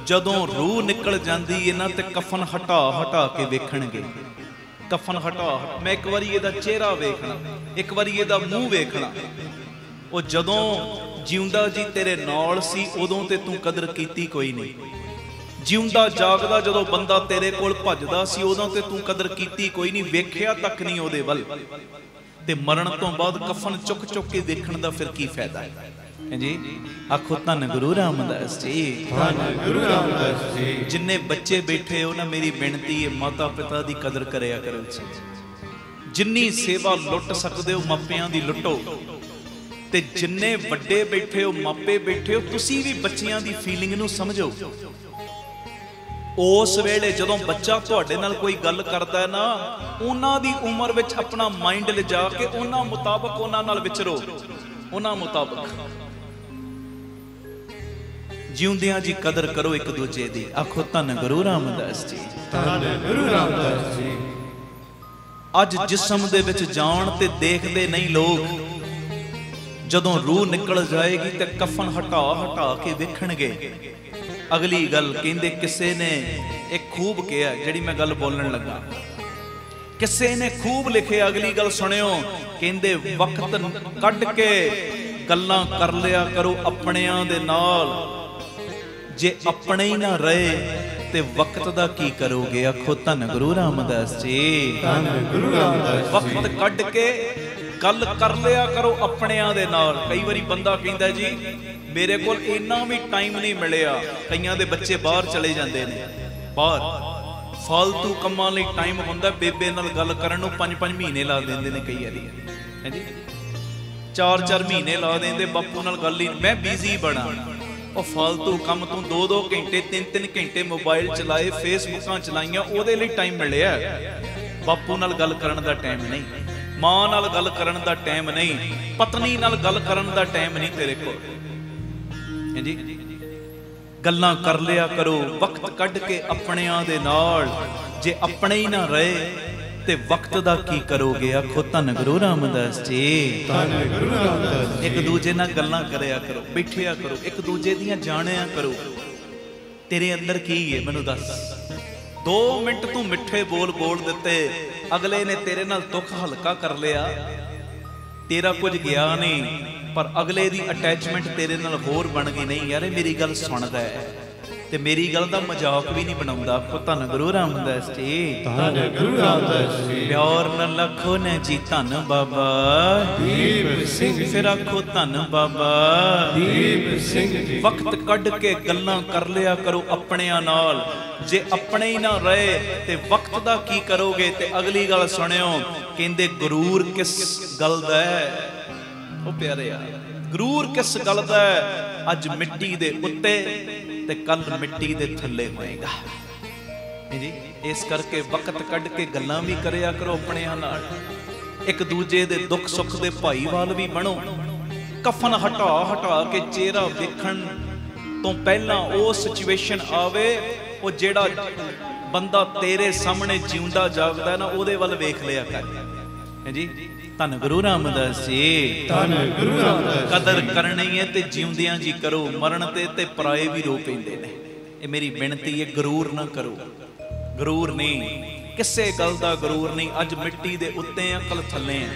ਜਦੋਂ ਰੂਹ ਨਿਕਲ ਜਾਂਦੀ ਇਹਨਾਂ ਤੇ ਕਫਨ ਹਟਾ ਹਟਾ ਕੇ ਵੇਖਣਗੇ। ਕਫਨ ਹਟਾ, ਮੈਂ ਇੱਕ ਵਾਰੀ ਇਹਦਾ ਚਿਹਰਾ ਵੇਖਣਾ, ਇੱਕ ਵਾਰੀ ਇਹਦਾ ਮੂੰਹ ਵੇਖਣਾ। ਉਹ ਜਦੋਂ ਜਿਉਂਦਾ ਜੀ ਤੇਰੇ ਨਾਲ ਸੀ ਉਦੋਂ ਤੇ ਤੂੰ ਕਦਰ ਕੀਤੀ ਕੋਈ ਨਹੀਂ। ਜਿਉਂਦਾ ਜਾਗਦਾ ਜਦੋਂ ਬੰਦਾ ਤੇਰੇ ਕੋਲ ਭੱਜਦਾ ਸੀ ਉਦੋਂ ਤੇ ਤੂੰ ਕਦਰ ਕੀਤੀ ਕੋਈ ਨਹੀਂ, ਵੇਖਿਆ ਤੱਕ ਨਹੀਂ ਉਹਦੇ ਵੱਲ। ਤੇ ਮਰਨ ਤੋਂ ਬਾਅਦ ਕਫਨ ਚੁੱਕ ਚੁੱਕ ਕੇ ਦੇਖਣ ਦਾ ਫਿਰ ਕੀ ਫਾਇਦਾ ਹੈ ਜੀ। ਆਖੋ ਧੰਨ ਗੁਰੂ ਰਾਮਦਾਸ ਜੀ, ਧੰਨ ਗੁਰੂ ਰਾਮਦਾਸ ਜੀ। ਜਿੰਨੇ ਬੱਚੇ ਬੈਠੇ ਹੋ ਨਾ, ਮੇਰੀ ਬੇਨਤੀ ਹੈ ਮਾਤਾ ਪਿਤਾ ਦੀ ਕਦਰ ਕਰਿਆ ਕਰੋ। ਜਿੰਨੀ ਸੇਵਾ ਲੁੱਟ ਸਕਦੇ ਹੋ ਮਾਪਿਆਂ ਦੀ ਲੁੱਟੋ। ਤੇ ਜਿੰਨੇ ਵੱਡੇ ਬੈਠੇ ਹੋ, ਮਾਪੇ ਬੈਠੇ ਹੋ, ਤੁਸੀਂ ਵੀ ਬੱਚਿਆਂ ਦੀ ਫੀਲਿੰਗ ਨੂੰ ਸਮਝੋ। ਉਸ ਵੇਲੇ ਜਦੋਂ ਬੱਚਾ ਤੁਹਾਡੇ ਨਾਲ ਕੋਈ ਗੱਲ ਕਰਦਾ ਹੈ ਨਾ, ਉਹਨਾਂ ਦੀ ਉਮਰ ਵਿੱਚ ਆਪਣਾ ਮਾਈਂਡ ਲਿਜਾ ਕੇ ਉਹਨਾਂ ਮੁਤਾਬਕ ਉਹਨਾਂ ਨਾਲ ਵਿਚਰੋ, ਉਹਨਾਂ ਮੁਤਾਬਕ। ਜਿਉਂਦਿਆਂ ਜੀ ਕਦਰ ਕਰੋ ਇੱਕ ਦੂਜੇ ਦੀ। ਆਖੋ ਧੰਨ ਗੁਰੂ ਰਾਮਦਾਸ ਜੀ, ਧੰਨ ਗੁਰੂ ਰਾਮਦਾਸ ਜੀ। ਅੱਜ ਜਿਸਮ ਦੇ ਵਿੱਚ ਜਾਣ ਤੇ ਦੇਖਦੇ ਨਹੀਂ ਲੋਕ, ਜਦੋਂ ਰੂਹ ਨਿਕਲ ਜਾਏਗੀ ਤੇ ਕਫਨ ਹਟਾ ਹਟਾ ਕੇ ਵੇਖਣਗੇ। ਅਗਲੀ ਗੱਲ ਕਹਿੰਦੇ, ਕਿਸੇ ਨੇ ਇੱਕ ਖੂਬ ਕਿਹਾ, ਜਿਹੜੀ ਮੈਂ ਗੱਲ ਬੋਲਣ ਲੱਗਾ, ਕਿਸੇ ਨੇ ਖੂਬ ਲਿਖਿਆ। ਅਗਲੀ ਗੱਲ ਸੁਣਿਓ, ਕਹਿੰਦੇ ਵਕਤ ਕੱਢ ਕੇ ਗੱਲਾਂ ਕਰ ਲਿਆ ਕਰੋ ਆਪਣਿਆਂ ਦੇ ਨਾਲ। ਜੇ ਆਪਣੇ ਹੀ ਨਾ ਰਹੇ ਤੇ ਵਕਤ ਦਾ ਕੀ ਕਰੋਗੇ। ਆਖੋ ਧੰਨ ਗੁਰੂ ਰਾਮਦਾਸ ਜੀ, ਧੰਨ ਗੁਰੂ ਰਾਮਦਾਸ ਜੀ। ਵਕਤ ਕੱਢ ਕੇ ਗੱਲ ਕਰ ਲਿਆ ਕਰੋ ਆਪਣਿਆਂ ਦੇ ਨਾਲ। ਕਈ ਵਾਰੀ ਬੰਦਾ ਕਹਿੰਦਾ ਜੀ ਮੇਰੇ ਕੋਲ ਇੰਨਾ ਵੀ ਟਾਈਮ ਨਹੀਂ ਮਿਲਿਆ। ਕਈਆਂ ਦੇ ਬੱਚੇ ਬਾਹਰ ਚਲੇ ਜਾਂਦੇ ਨੇ, ਬਾਹਰ ਫਾਲਤੂ ਕੰਮਾਂ ਲਈ ਟਾਈਮ ਹੁੰਦਾ। ਬੇਬੇ ਨਾਲ ਗੱਲ ਕਰਨ ਨੂੰ 5-5 ਮਹੀਨੇ ਲਾ ਦਿੰਦੇ ਨੇ ਕਈ ਵਾਰੀ, ਹੈ ਜੀ। 4-4 ਮਹੀਨੇ ਲਾ ਦਿੰਦੇ, ਬਾਪੂ ਨਾਲ ਗੱਲ ਹੀ, ਮੈਂ ਬਿਜ਼ੀ ਬਣਾ। ਉਹ ਫਾਲਤੂ ਕੰਮ ਤੋਂ 2-2 ਘੰਟੇ 3-3 ਘੰਟੇ ਮੋਬਾਈਲ ਚਲਾਏ, ਫੇਸਬੁੱਕਾਂ ਚਲਾਈਆਂ, ਉਹਦੇ ਲਈ ਟਾਈਮ ਮਿਲਿਆ। ਬਾਪੂ ਨਾਲ ਗੱਲ ਕਰਨ ਦਾ ਟਾਈਮ ਨਹੀਂ, ਮਾਂ ਨਾਲ ਗੱਲ ਕਰਨ ਦਾ ਟਾਈਮ ਨਹੀਂ, ਪਤਨੀ ਨਾਲ ਗੱਲ ਕਰਨ ਦਾ ਟਾਈਮ ਨਹੀਂ ਤੇਰੇ ਕੋਲ, ਹੈ ਜੀ। ਗੱਲਾਂ ਕਰ ਲਿਆ ਕਰੋ ਵਕਤ ਕੱਢ ਕੇ ਆਪਣਿਆਂ ਦੇ ਨਾਲ। ਜੇ ਆਪਣੇ ਹੀ ਨਾ ਰਹੇ ਤੇ ਵਕਤ ਦਾ ਕੀ ਕਰੋਗੇ। ਆਖੋ ਧੰਨ ਗੁਰੂ ਰਾਮਦਾਸ ਜੀ, ਧੰਨ ਗੁਰੂ ਰਾਮਦਾਸ ਜੀ। ਇੱਕ ਦੂਜੇ ਨਾਲ ਗੱਲਾਂ ਕਰਿਆ ਕਰੋ, ਬੈਠਿਆ ਕਰੋ, ਇੱਕ ਦੂਜੇ ਦੀਆਂ ਜਾਣਿਆ ਕਰੋ। ਤੇਰੇ ਅੰਦਰ ਕੀ ਹੈ ਮੈਨੂੰ ਦੱਸ। 2 ਮਿੰਟ ਤੂੰ ਮਿੱਠੇ ਬੋਲ ਦਿੱਤੇ, ਅਗਲੇ ਨੇ ਤੇਰੇ ਨਾਲ ਦੁੱਖ ਹਲਕਾ ਕਰ ਲਿਆ, ਤੇਰਾ ਕੁਝ ਗਿਆ ਨਹੀਂ, ਪਰ ਅਗਲੇ ਦੀ ਅਟੈਚਮੈਂਟ ਤੇਰੇ ਨਾਲ ਹੋਰ ਬਣ ਗਈ। ਨਹੀਂ ਯਾਰ, ਮੇਰੀ ਗੱਲ ਸੁਣਦਾ ਹੈ ਤੇ ਮੇਰੀ ਗੱਲ ਦਾ ਮਜ਼ਾਕ ਵੀ ਨਹੀਂ ਬਣਾਉਂਦਾ। ਆਖੋ ਧੰਨ ਗੁਰੂ ਰਾਮਦਾਸ ਜੀ, ਧੰਨ ਗੁਰੂ ਰਾਮਦਾਸ ਜੀ। ਪਿਆਰ ਨਾਲ ਲੱਖੋ ਨੇ ਜੀ ਧੰਨ ਬਾਬਾ ਦੀਪ ਸਿੰਘ। ਫਿਰ ਆਖੋ ਧੰਨ ਬਾਬਾ ਦੀਪ ਸਿੰਘ ਜੀ। ਵਕਤ ਕੱਢ ਕੇ ਗੱਲਾਂ ਕਰ ਲਿਆ ਕਰੋ ਆਪਣਿਆਂ ਨਾਲ। ਜੇ ਆਪਣੇ ਹੀ ਨਾ ਰਹੇ ਤੇ ਵਕਤ ਦਾ ਕੀ ਕਰੋਗੇ। ਤੇ ਅਗਲੀ ਗੱਲ ਸੁਣਿਓ, ਕਹਿੰਦੇ ਗਰੂਰ ਕਿਸ ਗੱਲ ਦਾ ਹੈ। ਉਹ ਪਿਆਰੇ ਆ, ਗਰੂਰ ਕਿਸ ਗੱਲ ਦਾ ਹੈ। ਅੱਜ ਮਿੱਟੀ ਦੇ ਉੱਤੇ ਤੇ ਕੱਲ ਮਿੱਟੀ ਦੇ ਥੱਲੇ ਹੋਏਗਾ ਜੀ। ਇਸ ਕਰਕੇ ਵਕਤ ਕੱਢ ਕੇ ਗੱਲਾਂ ਵੀ ਕਰਿਆ ਕਰੋ ਆਪਣਿਆਂ ਨਾਲ। ਇੱਕ ਦੂਜੇ ਦੇ ਦੁੱਖ ਸੁੱਖ ਦੇ ਭਾਈਵਾਲ ਵੀ ਬਣੋ। ਕਫਨ ਹਟਾ ਹਟਾ ਕੇ ਚਿਹਰਾ ਵੇਖਣ ਤੋਂ ਪਹਿਲਾਂ ਉਹ ਸਿਚੁਏਸ਼ਨ ਆਵੇ, ਉਹ ਜਿਹੜਾ ਬੰਦਾ ਤੇਰੇ ਸਾਹਮਣੇ ਜਿਉਂਦਾ ਜਾਗਦਾ ਨਾ, ਉਹਦੇ ਵੱਲ ਵੇਖ ਲਿਆ ਕਰ, ਹੈ ਜੀ। ਧੰਨ ਗੁਰੂ ਰਾਮਦਾਸ ਜੀ, ਧੰਨ ਗੁਰੂ ਰਾਮਦਾਸ। ਕਦਰ ਕਰਨੀ ਹੈ ਤੇ ਜਿਉਂਦਿਆਂ ਜੀ ਕਰੋ। ਮਰਨ ਤੇ ਪਰਾਏ ਵੀ ਰੋ ਪੈਂਦੇ ਨੇ। ਇਹ ਮੇਰੀ ਬੇਨਤੀ ਹੈ, ਗਰੂਰ ਨਾ ਕਰੋ। ਗਰੂਰ ਨਹੀਂ, ਕਿਸੇ ਗੱਲ ਦਾ ਗਰੂਰ ਨਹੀਂ। ਅੱਜ ਮਿੱਟੀ ਦੇ ਉੱਤੇ ਆ, ਕੱਲ ਥੱਲੇ ਆ,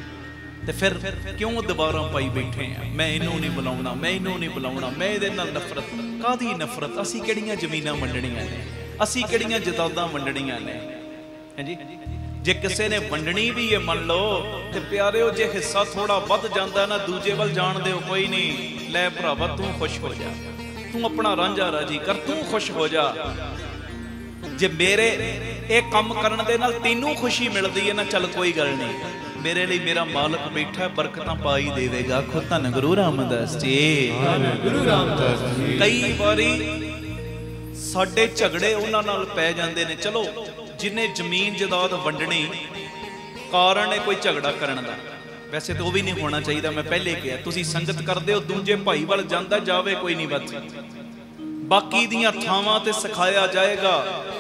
ਤੇ ਫਿਰ ਕਿਉਂ ਦੁਬਾਰਾ ਪਾਈ ਬੈਠੇ ਆ। ਮੈਂ ਇਹਨੂੰ ਨਹੀਂ ਬੁਲਾਉਣਾ, ਮੈਂ ਇਹਨੂੰ ਨਹੀਂ ਬੁਲਾਉਣਾ, ਮੈਂ ਇਹਦੇ ਨਾਲ ਨਫ਼ਰਤ। ਕਾਹਦੀ ਨਫ਼ਰਤ? ਅਸੀਂ ਕਿਹੜੀਆਂ ਜ਼ਮੀਨਾਂ ਵੰਡਣੀਆਂ ਨੇ, ਅਸੀਂ ਕਿਹੜੀਆਂ ਜਾਇਦਾਦਾਂ ਵੰਡਣੀਆਂ ਨੇ, ਹੈ ਜੀ। ਜੇ ਕਿਸੇ ਨੇ ਵੰਡਣੀ ਵੀ ਹੈ ਮੰਨ ਲਓ, ਤੇ ਪਿਆਰਿਓ ਜੇ ਹਿੱਸਾ ਥੋੜਾ ਵੱਧ ਜਾਂਦਾ ਨਾ, ਦੂਜੇ ਵੱਲ ਜਾਣ ਦਿਓ, ਕੋਈ ਨਹੀਂ। ਲੈ ਭਰਾਵਾ, ਤੂੰ ਖੁਸ਼ ਹੋ ਜਾ, ਤੂੰ ਆਪਣਾ ਰਾਂਝਾ ਰਾਜੀ ਕਰ, ਤੂੰ ਖੁਸ਼ ਹੋ ਜਾ। ਜੇ ਮੇਰੇ ਇਹ ਕੰਮ ਕਰਨ ਦੇ ਨਾਲ ਤੈਨੂੰ ਖੁਸ਼ੀ ਮਿਲਦੀ ਹੈ ਨਾ, ਚੱਲ ਕੋਈ ਗੱਲ ਨਹੀਂ, ਮੇਰੇ ਲਈ ਮੇਰਾ ਮਾਲਕ ਬੈਠਾ, ਬਰਕਤਾਂ ਪਾਈ ਦੇਵੇਗਾ। ਆਖੋ ਧੰਨ ਗੁਰੂ ਰਾਮਦਾਸ ਜੀ, ਧੰਨ ਗੁਰੂ ਰਾਮਦਾਸ ਜੀ। ਕਈ ਵਾਰੀ ਸਾਡੇ ਝਗੜੇ ਉਹਨਾਂ ਨਾਲ ਪੈ ਜਾਂਦੇ ਨੇ। ਚਲੋ ਜਿਨੇ ਜ਼ਮੀਨ ਜਾਇਦਾਦ ਵੰਡਣੀ, ਕਾਰਨ ਹੈ ਕੋਈ ਝਗੜਾ ਕਰਨ ਦਾ, ਵੈਸੇ ਤਾਂ ਉਹ ਵੀ ਨਹੀਂ ਹੋਣਾ ਚਾਹੀਦਾ। ਮੈਂ ਪਹਿਲੇ ਕਿਹਾ, ਤੁਸੀਂ ਸੰਗਤ ਕਰਦੇ ਹੋ, ਦੂਜੇ ਭਾਈ ਵੱਲ ਜਾਂਦਾ ਜਾਵੇ, ਕੋਈ ਨਹੀਂ ਬਚ। ਬਾਕੀ ਦੀਆਂ ਥਾਵਾਂ ਤੇ ਸਿਖਾਇਆ ਜਾਏਗਾ,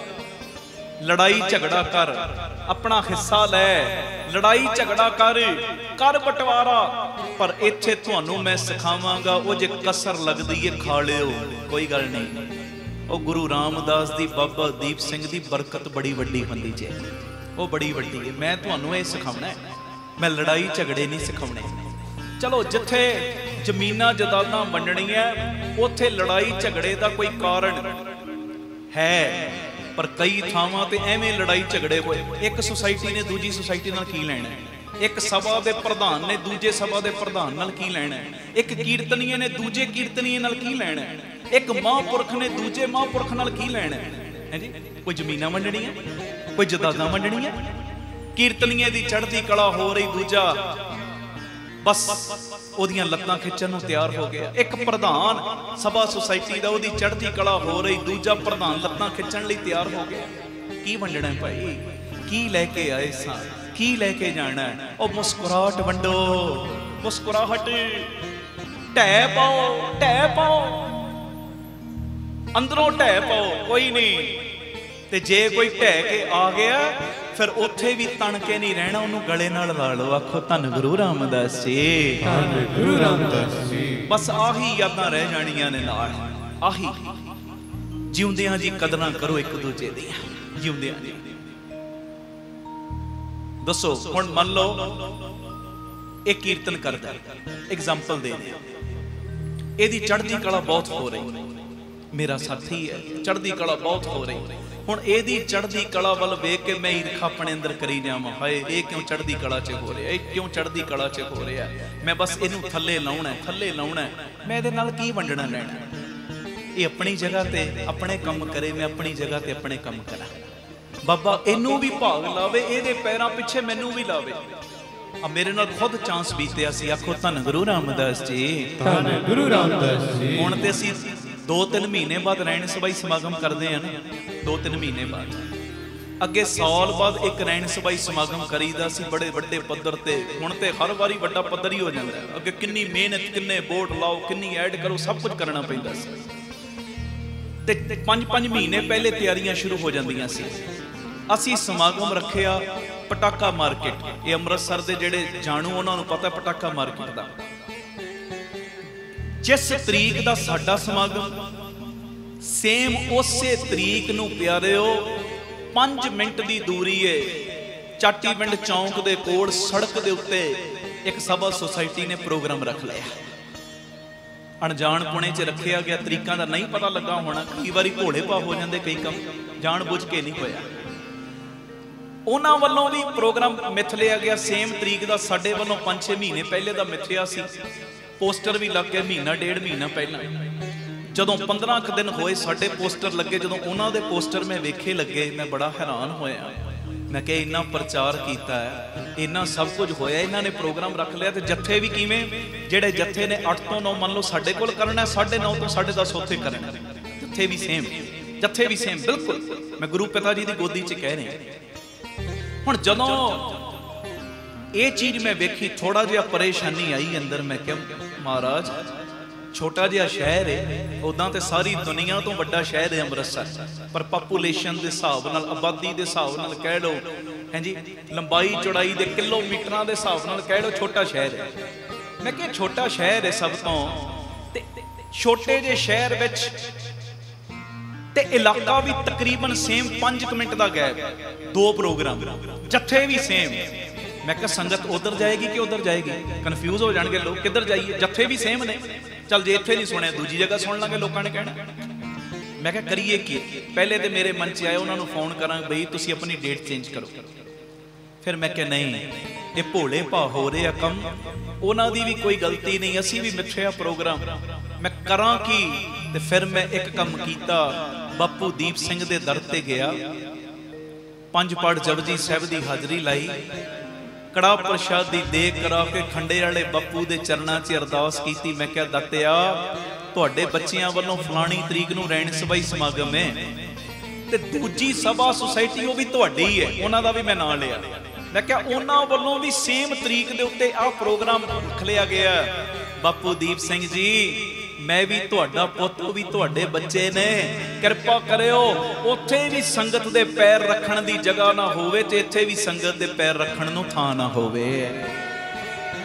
ਲੜਾਈ ਝਗੜਾ ਕਰ, ਆਪਣਾ ਹਿੱਸਾ ਲੈ, ਲੜਾਈ ਝਗੜਾ ਕਰ ਬਟਵਾਰਾ। ਪਰ ਇੱਥੇ ਤੁਹਾਨੂੰ ਮੈਂ ਸਿਖਾਵਾਂਗਾ, ਉਹ ਜੇ ਕਸਰ ਲੱਗਦੀ ਏ ਖਾ ਲਿਓ, ਕੋਈ ਗੱਲ ਨਹੀਂ। ਉਹ ਗੁਰੂ ਰਾਮਦਾਸ ਦੀ, ਬਾਬਾ ਦੀਪ ਸਿੰਘ ਦੀ ਬਰਕਤ ਬੜੀ ਵੱਡੀ ਹੁੰਦੀ ਜੇ, ਉਹ ਬੜੀ ਵੱਡੀ ਹੈ। ਮੈਂ ਤੁਹਾਨੂੰ ਇਹ ਸਿਖਾਉਣਾ ਹੈ, ਮੈਂ ਲੜਾਈ ਝਗੜੇ ਨਹੀਂ ਸਿਖਾਉਣੇ। ਚਲੋ ਜਿੱਥੇ ਜ਼ਮੀਨਾਂ ਜਾਇਦਾਦਾਂ ਵੰਡਣੀਆਂ ਉੱਥੇ ਲੜਾਈ ਝਗੜੇ ਦਾ ਕੋਈ ਕਾਰਨ ਹੈ, ਪਰ ਕਈ ਥਾਵਾਂ ਤੇ ਐਵੇਂ ਲੜਾਈ ਝਗੜੇ ਹੋਏ। ਇੱਕ ਸੁਸਾਇਟੀ ਨੇ ਦੂਜੀ ਸੁਸਾਇਟੀ ਨਾਲ ਕੀ ਲੈਣਾ, ਇੱਕ ਸਭਾ ਦੇ ਪ੍ਰਧਾਨ ਨੇ ਦੂਜੇ ਸਭਾ ਦੇ ਪ੍ਰਧਾਨ ਨਾਲ ਕੀ ਲੈਣਾ, ਇੱਕ ਕੀਰਤਨੀਏ ਨੇ ਦੂਜੇ ਕੀਰਤਨੀਏ ਨਾਲ ਕੀ ਲੈਣਾ, ਇੱਕ ਮਹਾਂਪੁਰਖ ਨੇ ਦੂਜੇ ਮਹਾਂਪੁਰਖ ਨਾਲ ਕੀ ਲੈਣਾ ਹੈ ਜੀ। ਕੋਈ ਜ਼ਮੀਨਾਂ ਵੰਡਣੀਆਂ, ਕੋਈ ਜਾਇਦਾਦਾਂ ਵੰਡਣੀਆਂ। ਕੀਰਤਨੀਏ ਦੀ ਚੜ੍ਹਦੀ ਕਲਾ ਹੋ ਰਹੀ, ਦੂਜਾ ਬਸ ਉਹਦੀਆਂ ਲੱਤਾਂ ਖਿੱਚਣ ਨੂੰ ਤਿਆਰ ਹੋ ਗਿਆ। ਇੱਕ ਪ੍ਰਧਾਨ ਸਭਾ ਸੁਸਾਇਟੀ ਦਾ, ਉਹਦੀ ਚੜ੍ਹਦੀ ਕਲਾ ਹੋ ਰਹੀ, ਦੂਜਾ ਪ੍ਰਧਾਨ ਲੱਤਾਂ ਖਿੱਚਣ ਲਈ ਤਿਆਰ ਹੋ ਗਿਆ। ਕੀ ਵੰਡਣਾ ਭਾਈ, ਕੀ ਲੈ ਕੇ ਆਏ ਸਾਂ, ਕੀ ਲੈ ਕੇ ਜਾਣਾ? ਉਹ ਮੁਸਕਰਾਹਟ ਵੰਡੋ, ਮੁਸਕਰਾਹਟ ਢਹਿ ਪਾਓ, ਢਹਿ ਪਾਓ, ਅੰਦਰੋਂ ਢਹਿ ਪਾਓ। ਕੋਈ ਨਹੀਂ, ਤੇ ਜੇ ਕੋਈ ਢਹਿ ਕੇ ਆ ਗਿਆ ਫਿਰ ਉੱਥੇ ਵੀ ਤਣ ਕੇ ਨਹੀਂ ਰਹਿਣਾ, ਉਹਨੂੰ ਗਲੇ ਨਾਲ ਲਾ ਲਓ। ਆਖੋ ਧੰਨ ਗੁਰੂ ਰਾਮਦਾਸ ਜੀ, ਧੰਨ ਗੁਰੂ ਰਾਮਦਾਸ ਜੀ। ਬਸ ਆਹੀ ਯਾਦਾਂ ਰਹਿ ਜਾਣੀਆਂ ਨੇ ਨਾਲ, ਆਹੀ। ਜਿਉਂਦਿਆਂ ਜੀ ਕਦਰਾਂ ਕਰੋ ਇੱਕ ਦੂਜੇ ਦੀਆਂ, ਜਿਉਂਦਿਆਂ ਜੀ। ਦੱਸੋ ਹੁਣ ਮੰਨ ਲਓ ਇਹ ਕੀਰਤਨ ਕਰਦਾ, ਐਗਜ਼ਾਮਪਲ ਦੇ ਦੇ, ਇਹਦੀ ਚੜ੍ਹਦੀ ਕਲਾ ਬਹੁਤ ਹੋ ਰਹੀ, ਮੇਰਾ ਸਾਥੀ ਹੈ, ਚੜ੍ਹਦੀ ਕਲਾ ਬਹੁਤ ਹੋ ਰਹੀ। ਹੁਣ ਇਹਦੀ ਚੜ੍ਹਦੀ ਕਲਾ ਵੱਲ ਵੇਖ ਕੇ ਮੈਂ ਈਰਖਾ ਆਪਣੇ ਅੰਦਰ ਕਰੀ ਜਾਵਾਂ, ਹਾਏ ਇਹ ਕਿਉਂ ਚੜ੍ਹਦੀ ਕਲਾ 'ਚ ਹੋ ਰਿਹਾ, ਇਹ ਕਿਉਂ ਚੜ੍ਹਦੀ ਕਲਾ 'ਚ ਹੋ ਰਿਹਾ, ਮੈਂ ਬਸ ਇਹਨੂੰ ਥੱਲੇ ਲਾਉਣਾ, ਥੱਲੇ ਲਾਉਣਾ, ਮੈਂ ਇਹਦੇ ਨਾਲ ਕੀ ਵੰਡਣਾ ਲੈਣਾ। ਇਹ ਆਪਣੀ ਜਗ੍ਹਾ ਤੇ ਆਪਣੇ ਕੰਮ ਕਰੇ, ਮੈਂ ਆਪਣੀ ਜਗ੍ਹਾ ਤੇ ਆਪਣੇ ਕੰਮ ਕਰਾਂ। ਬਾਬਾ ਇਹਨੂੰ ਵੀ ਭਾਗ ਲਾਵੇ, ਇਹਦੇ ਪੈਰਾਂ ਪਿੱਛੇ ਮੈਨੂੰ ਵੀ ਲਾਵੇ। ਆ ਮੇਰੇ ਨਾਲ ਖੁਦ ਚਾਂਸ ਬੀਤਿਆ ਸੀ। ਆਖੋ ਧੰਨ ਗੁਰੂ ਰਾਮਦਾਸ ਜੀ, ਧੰਨ ਗੁਰੂ ਰਾਮਦਾਸ ਜੀ। ਹੁਣ ਤੇ ਅਸੀਂ 2-3 ਮਹੀਨੇ ਬਾਅਦ ਰਹਿਣ ਸਭਾਈ ਸਮਾਗਮ ਕਰਦੇ ਆ ਨਾ, 2-3 ਮਹੀਨੇ ਬਾਅਦ। ਅੱਗੇ ਸਾਲ ਬਾਅਦ ਇੱਕ ਰਹਿਣ ਸਭਾਈ ਸਮਾਗਮ ਕਰੀਦਾ ਸੀ ਬੜੇ ਵੱਡੇ ਪੱਧਰ ਤੇ। ਹੁਣ ਤੇ ਹਰ ਵਾਰੀ ਵੱਡਾ ਪੱਧਰ ਹੀ ਹੋ ਜਾਂਦਾ। ਅੱਗੇ ਕਿੰਨੀ ਮਿਹਨਤ, ਕਿੰਨੇ ਬੋਰਡ ਲਾਓ, ਕਿੰਨੀ ਐਡ ਕਰੋ, ਸਭ ਕੁਝ ਕਰਨਾ ਪੈਂਦਾ ਸੀ। ਤੇ 5-5 ਮਹੀਨੇ ਪਹਿਲੇ ਤਿਆਰੀਆਂ ਸ਼ੁਰੂ ਹੋ ਜਾਂਦੀਆਂ ਸੀ। ਅਸੀਂ ਸਮਾਗਮ ਰੱਖਿਆ ਪਟਾਕਾ ਮਾਰਕੀਟ, ਇਹ ਅੰਮ੍ਰਿਤਸਰ ਦੇ ਜਿਹੜੇ ਜਾਣੂ ਉਹਨਾਂ ਨੂੰ ਪਤਾ ਪਟਾਕਾ ਮਾਰਕੀਟ ਦਾ। ਜਿਸ ਤਰੀਕ ਦਾ ਸਾਡਾ ਸਮਾਗਮ ਸੇਮ ਉਸੇ ਤਰੀਕ ਨੂੰ ਪਿਆਰਿਓ 5 ਮਿੰਟ ਦੀ ਦੂਰੀ ਏ, ਚਾਟੀਵਿੰਡ ਚੌਂਕ ਦੇ ਕੋਲ ਸੜਕ ਦੇ ਉੱਤੇ ਇੱਕ ਸਭਾ ਸੁਸਾਇਟੀ ਨੇ ਪ੍ਰੋਗਰਾਮ ਰੱਖ ਲਿਆ। ਅਣਜਾਣ ਪੁਣੇ 'ਚ ਰੱਖਿਆ ਗਿਆ, ਤਰੀਕਾਂ ਦਾ ਨਹੀਂ ਪਤਾ ਲੱਗਾ ਹੋਣਾ, ਕਈ ਵਾਰੀ ਭੋਲੇ ਭਾਅ ਹੋ ਜਾਂਦੇ, ਕਈ ਕੰਮ ਜਾਣ ਬੁੱਝ ਕੇ ਨਹੀਂ ਹੋਇਆ। ਉਹਨਾਂ ਵੱਲੋਂ ਵੀ ਪ੍ਰੋਗਰਾਮ ਮਿਥ ਲਿਆ ਗਿਆ ਸੇਮ ਤਰੀਕ ਦਾ, ਸਾਡੇ ਵੱਲੋਂ 5-6 ਮਹੀਨੇ ਪਹਿਲੇ ਦਾ ਮਿਥਿਆ ਸੀ। ਪੋਸਟਰ ਵੀ ਲੱਗ ਗਏ ਮਹੀਨਾ ਡੇਢ ਮਹੀਨਾ ਪਹਿਲਾਂ। ਜਦੋਂ 15 ਕੁ ਦਿਨ ਹੋਏ ਸਾਡੇ ਪੋਸਟਰ ਲੱਗੇ, ਜਦੋਂ ਉਹਨਾਂ ਦੇ ਪੋਸਟਰ ਮੈਂ ਵੇਖੇ ਲੱਗੇ, ਮੈਂ ਬੜਾ ਹੈਰਾਨ ਹੋਇਆ। ਮੈਂ ਕਿਹਾ ਇੰਨਾ ਪ੍ਰਚਾਰ ਕੀਤਾ ਹੈ, ਇੰਨਾ ਸਭ ਕੁਝ ਹੋਇਆ, ਇਹਨਾਂ ਨੇ ਪ੍ਰੋਗਰਾਮ ਰੱਖ ਲਿਆ। ਤੇ ਜੱਥੇ ਵੀ ਕਿਵੇਂ, ਜਿਹੜੇ ਜੱਥੇ ਨੇ 8 ਤੋਂ 9 ਮੰਨ ਲਓ ਸਾਡੇ ਕੋਲ ਕਰਨਾ, 9:30 ਤੋਂ 10:30 ਉੱਥੇ ਕਰਨਾ। ਜੱਥੇ ਵੀ ਸੇਮ, ਜੱਥੇ ਵੀ ਸੇਮ, ਬਿਲਕੁਲ ਮੈਂ ਗੁਰੂ ਪਿਤਾ ਜੀ ਦੀ ਗੋਦੀ 'ਚ ਕਹਿ ਰਿਹਾ। ਹੁਣ ਜਦੋਂ ਇਹ ਚੀਜ਼ ਮੈਂ ਵੇਖੀ, ਥੋੜਾ ਜਿਹਾ ਪਰੇਸ਼ਾਨੀ ਆਈ ਅੰਦਰ। ਮੈਂ ਕਿਹਾ ਮਹਾਰਾਜ ਛੋਟਾ ਜਿਹਾ ਸ਼ਹਿਰ ਹੈ, ਉਦਾਂ ਤੇ ਸਾਰੀ ਦੁਨੀਆ ਤੋਂ ਵੱਡਾ ਸ਼ਹਿਰ ਹੈ ਅੰਮ੍ਰਿਤਸਰ, ਪਰ ਪਾਪੂਲੇਸ਼ਨ ਦੇ ਹਿਸਾਬ ਨਾਲ, ਆਬਾਦੀ ਦੇ ਹਿਸਾਬ ਨਾਲ ਕਹਿ ਲਓ, ਹਾਂਜੀ ਲੰਬਾਈ ਚੌੜਾਈ ਦੇ ਕਿਲੋਮੀਟਰਾਂ ਦੇ ਹਿਸਾਬ ਨਾਲ ਕਹਿ ਲਓ, ਛੋਟਾ ਸ਼ਹਿਰ ਹੈ। ਮੈਂ ਕਿਹਾ ਛੋਟਾ ਸ਼ਹਿਰ ਹੈ ਸਭ ਤੋਂ, ਤੇ ਛੋਟੇ ਜਿਹੇ ਸ਼ਹਿਰ ਵਿੱਚ ਤੇ ਇਲਾਕਾ ਵੀ ਤਕਰੀਬਨ ਸੇਮ 5 ਮਿੰਟ ਦਾ ਗੈਪ, 2 ਪ੍ਰੋਗਰਾਮ, ਜੱਥੇ ਵੀ ਸੇਮ। ਮੈਂ ਕਿਹਾ ਸੰਗਤ ਉਧਰ ਜਾਏਗੀ ਕਿ ਉਧਰ ਜਾਏਗੀ, ਕਨਫਿਊਜ਼ ਹੋ ਜਾਣਗੇ ਲੋਕ, ਕਿੱਧਰ ਜਾਈਏ, ਜੱਥੇ ਵੀ ਸੇਮ ਨੇ। ਚੱਲ ਜੇ ਇੱਥੇ ਨਹੀਂ ਸੁਣਿਆ ਦੂਜੀ ਜਗ੍ਹਾ ਸੁਣ ਲਾਂਗੇ, ਲੋਕਾਂ ਨੇ ਕਹਿਣਾ। ਮੈਂ ਕਿਹਾ ਕਰੀਏ ਕੀ? ਪਹਿਲੇ ਤੇ ਮੇਰੇ ਮਨ 'ਚ ਆਇਆ ਉਹਨਾਂ ਨੂੰ ਫੋਨ ਕਰਾਂ, ਬਈ ਤੁਸੀਂ ਆਪਣੀ ਡੇਟ ਚੇਂਜ ਕਰੋ। ਫਿਰ ਮੈਂ ਕਿਹਾ ਨਹੀਂ, ਇਹ ਭੋਲੇ ਭਾਅ ਹੋ ਰਹੇ ਆ ਕੰਮ, ਉਹਨਾਂ ਦੀ ਵੀ ਕੋਈ ਗਲਤੀ ਨਹੀਂ, ਅਸੀਂ ਵੀ ਮਿੱਥਿਆ ਪ੍ਰੋਗਰਾਮ, ਮੈਂ ਕਰਾਂ ਕੀ? ਤੇ ਫਿਰ ਮੈਂ ਇੱਕ ਕੰਮ ਕੀਤਾ, ਬਾਪੂ ਦੀਪ ਸਿੰਘ ਦੇ ਦਰ ਤੇ ਗਿਆ, 5 ਪੜ ਜਪਜੀ ਸਾਹਿਬ ਦੀ ਹਾਜ਼ਰੀ ਲਾਈ, ਕੜਾ ਪ੍ਰਸ਼ਾਦ ਦੀ ਦੇਗ ਕਰਾ ਕੇ ਖੰਡੇ ਵਾਲੇ ਬਾਪੂ ਦੇ ਚਰਨਾਂ 'ਚ ਅਰਦਾਸ ਕੀਤੀ। ਮੈਂ ਕਿਹਾ ਦਾਤਿਆ ਤੁਹਾਡੇ ਬੱਚਿਆਂ ਵੱਲੋਂ ਫਲਾਣੀ ਤਰੀਕ ਨੂੰ ਰਹਿਣ ਸਭਾਈ ਸਮਾਗਮ ਹੈ, ਤੇ ਦੂਜੀ ਸਭਾ ਸੁਸਾਇਟੀ ਉਹ ਵੀ ਤੁਹਾਡੀ ਹੈ, ਉਹਨਾਂ ਦਾ ਵੀ ਮੈਂ ਨਾਂ ਲਿਆ। ਮੈਂ ਕਿਹਾ ਉਹਨਾਂ ਵੱਲੋਂ ਵੀ ਸੇਮ ਤਰੀਕ ਦੇ ਉੱਤੇ ਆਹ ਪ੍ਰੋਗਰਾਮ ਰੱਖ ਲਿਆ ਗਿਆ। ਬਾਪੂ ਦੀਪ ਸਿੰਘ ਜੀ ਮੈਂ ਵੀ ਤੁਹਾਡਾ ਪੁੱਤ, ਉਹ ਵੀ ਤੁਹਾਡੇ ਬੱਚੇ ਨੇ, ਕਿਰਪਾ ਕਰਿਓ ਉੱਥੇ ਵੀ ਸੰਗਤ ਦੇ ਪੈਰ ਰੱਖਣ ਦੀ ਜਗ੍ਹਾ ਨਾ ਹੋਵੇ, ਤੇ ਇੱਥੇ ਵੀ ਸੰਗਤ ਦੇ ਪੈਰ ਰੱਖਣ ਨੂੰ ਥਾਂ ਨਾ ਹੋਵੇ।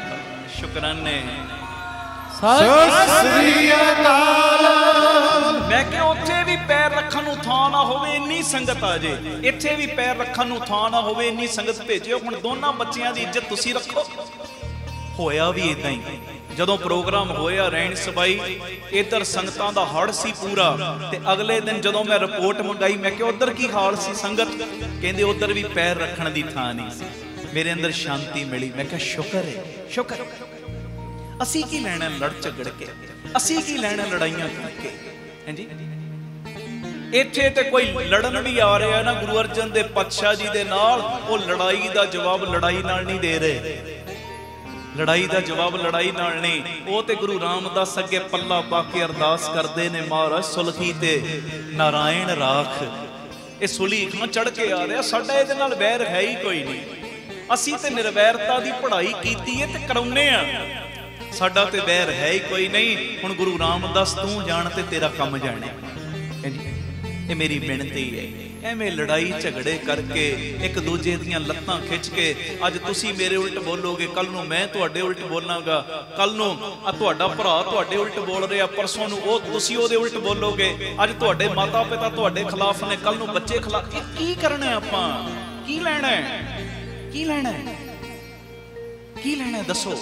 ਸ਼ੁਕਰਾਨੇ। ਸਤਿ ਸ੍ਰੀ ਅਕਾਲ। ਮੈਂ ਕਿਹਾ ਉੱਥੇ ਵੀ ਪੈਰ ਰੱਖਣ ਨੂੰ ਥਾਂ ਨਾ ਹੋਵੇ ਇੰਨੀ ਸੰਗਤ ਆ ਜੇ, ਇੱਥੇ ਵੀ ਪੈਰ ਰੱਖਣ ਨੂੰ ਥਾਂ ਨਾ ਹੋਵੇ ਇੰਨੀ ਸੰਗਤ ਭੇਜਿਓ। ਹੁਣ ਦੋਨਾਂ ਬੱਚਿਆਂ ਦੀ ਇੱਜ਼ਤ ਤੁਸੀਂ ਰੱਖੋ। ਹੋਇਆ ਵੀ ਇਦਾਂ ਹੀ। ਜਦੋਂ ਪ੍ਰੋਗਰਾਮ ਹੋਇਆ ਰਹਿਣ ਸਬਾਈ, ਇੱਧਰ ਸੰਗਤਾਂ ਦਾ ਹੜ ਸੀ ਪੂਰਾ, ਤੇ ਅਗਲੇ ਦਿਨ ਜਦੋਂ ਮੈਂ ਰਿਪੋਰਟ ਮੰਗਾਈ, ਮੈਂ ਕਿਹਾ ਉੱਧਰ ਕੀ ਹਾਲ ਸੀ ਸੰਗਤ? ਕਹਿੰਦੇ ਉੱਧਰ ਵੀ ਪੈਰ ਰੱਖਣ ਦੀ ਥਾਂ ਨਹੀਂ ਸੀ। ਮੇਰੇ ਅੰਦਰ ਸ਼ਾਂਤੀ ਮਿਲੀ। ਮੈਂ ਕਿਹਾ ਸ਼ੁਕਰ ਹੈ, ਸ਼ੁਕਰ। ਅਸੀਂ ਕੀ ਲੈਣਾ ਲੜ ਝਗੜ ਕੇ, ਅਸੀਂ ਕੀ ਲੈਣਾ ਲੜਾਈਆਂ ਕਰਕੇ, ਹਾਂਜੀ। ਇੱਥੇ ਤੇ ਕੋਈ ਲੜਨ ਵੀ ਆ ਰਿਹਾ ਨਾ ਗੁਰੂ ਅਰਜਨ ਦੇ ਪਾਤਸ਼ਾਹ ਜੀ ਦੇ ਨਾਲ, ਉਹ ਲੜਾਈ ਦਾ ਜਵਾਬ ਲੜਾਈ ਨਾਲ ਨਹੀਂ ਦੇ ਰਹੇ। ਲੜਾਈ ਦਾ ਜਵਾਬ ਲੜਾਈ ਨਾਲ ਨਹੀਂ। ਉਹ ਤੇ ਗੁਰੂ ਰਾਮਦਾਸ ਅੱਗੇ ਪੱਲਾ ਪਾ ਕੇ ਅਰਦਾਸ ਕਰਦੇ ਨੇ, ਮਹਾਰਾਜ ਸੁਲਖੀ ਤੇ ਨਾਰਾਇਣ ਰਾਖ। ਇਹ ਸੁਲੀ ਖਾਂ ਚੜ ਕੇ ਆ ਰਿਹਾ, ਸਾਡਾ ਇਹਦੇ ਨਾਲ ਵੈਰ ਹੈ ਹੀ ਕੋਈ ਨਹੀਂ। ਅਸੀਂ ਤੇ ਨਿਰਵੈਰਤਾ ਦੀ ਪੜ੍ਹਾਈ ਕੀਤੀ ਹੈ ਤੇ ਕਰਾਉਨੇ ਆ, ਸਾਡਾ ਤੇ ਵੈਰ ਹੈ ਹੀ ਕੋਈ ਨਹੀਂ। ਹੁਣ ਗੁਰੂ ਰਾਮਦਾਸ ਤੂੰ ਜਾਣ ਤੇ ਤੇਰਾ ਕੰਮ ਜਾਣੇ। ਇਹ ਮੇਰੀ ਬੇਨਤੀ ਹੈ। ਐਵੇਂ ਲੜਾਈ ਝਗੜੇ ਕਰਕੇ ਇੱਕ ਦੂਜੇ ਦੀਆਂ ਲੱਤਾਂ ਖਿੱਚ ਕੇ, ਅੱਜ ਤੁਸੀਂ ਮੇਰੇ ਉਲਟ ਬੋਲੋਗੇ, ਕੱਲ ਨੂੰ ਮੈਂ ਤੁਹਾਡੇ ਉਲਟ ਬੋਲਾਂਗਾ, ਕੱਲ ਨੂੰ ਤੁਹਾਡਾ ਭਰਾ ਤੁਹਾਡੇ ਉਲਟ ਬੋਲ ਰਿਹਾ, ਪਰਸੋਂ ਨੂੰ ਉਹ ਤੁਸੀਂ ਉਹਦੇ ਉਲਟ ਬੋਲੋਗੇ, ਅੱਜ ਤੁਹਾਡੇ ਮਾਤਾ ਪਿਤਾ ਤੁਹਾਡੇ ਖਿਲਾਫ ਨੇ, ਕੱਲ ਨੂੰ ਬੱਚੇ ਖਿਲਾਫ। ਇਹ ਕੀ ਕਰਨਾ ਆਪਾਂ? ਕੀ ਲੈਣਾ ਹੈ? ਕੀ ਲੈਣਾ ਹੈ? ਕੀ ਲੈਣਾ ਦੱਸੋ?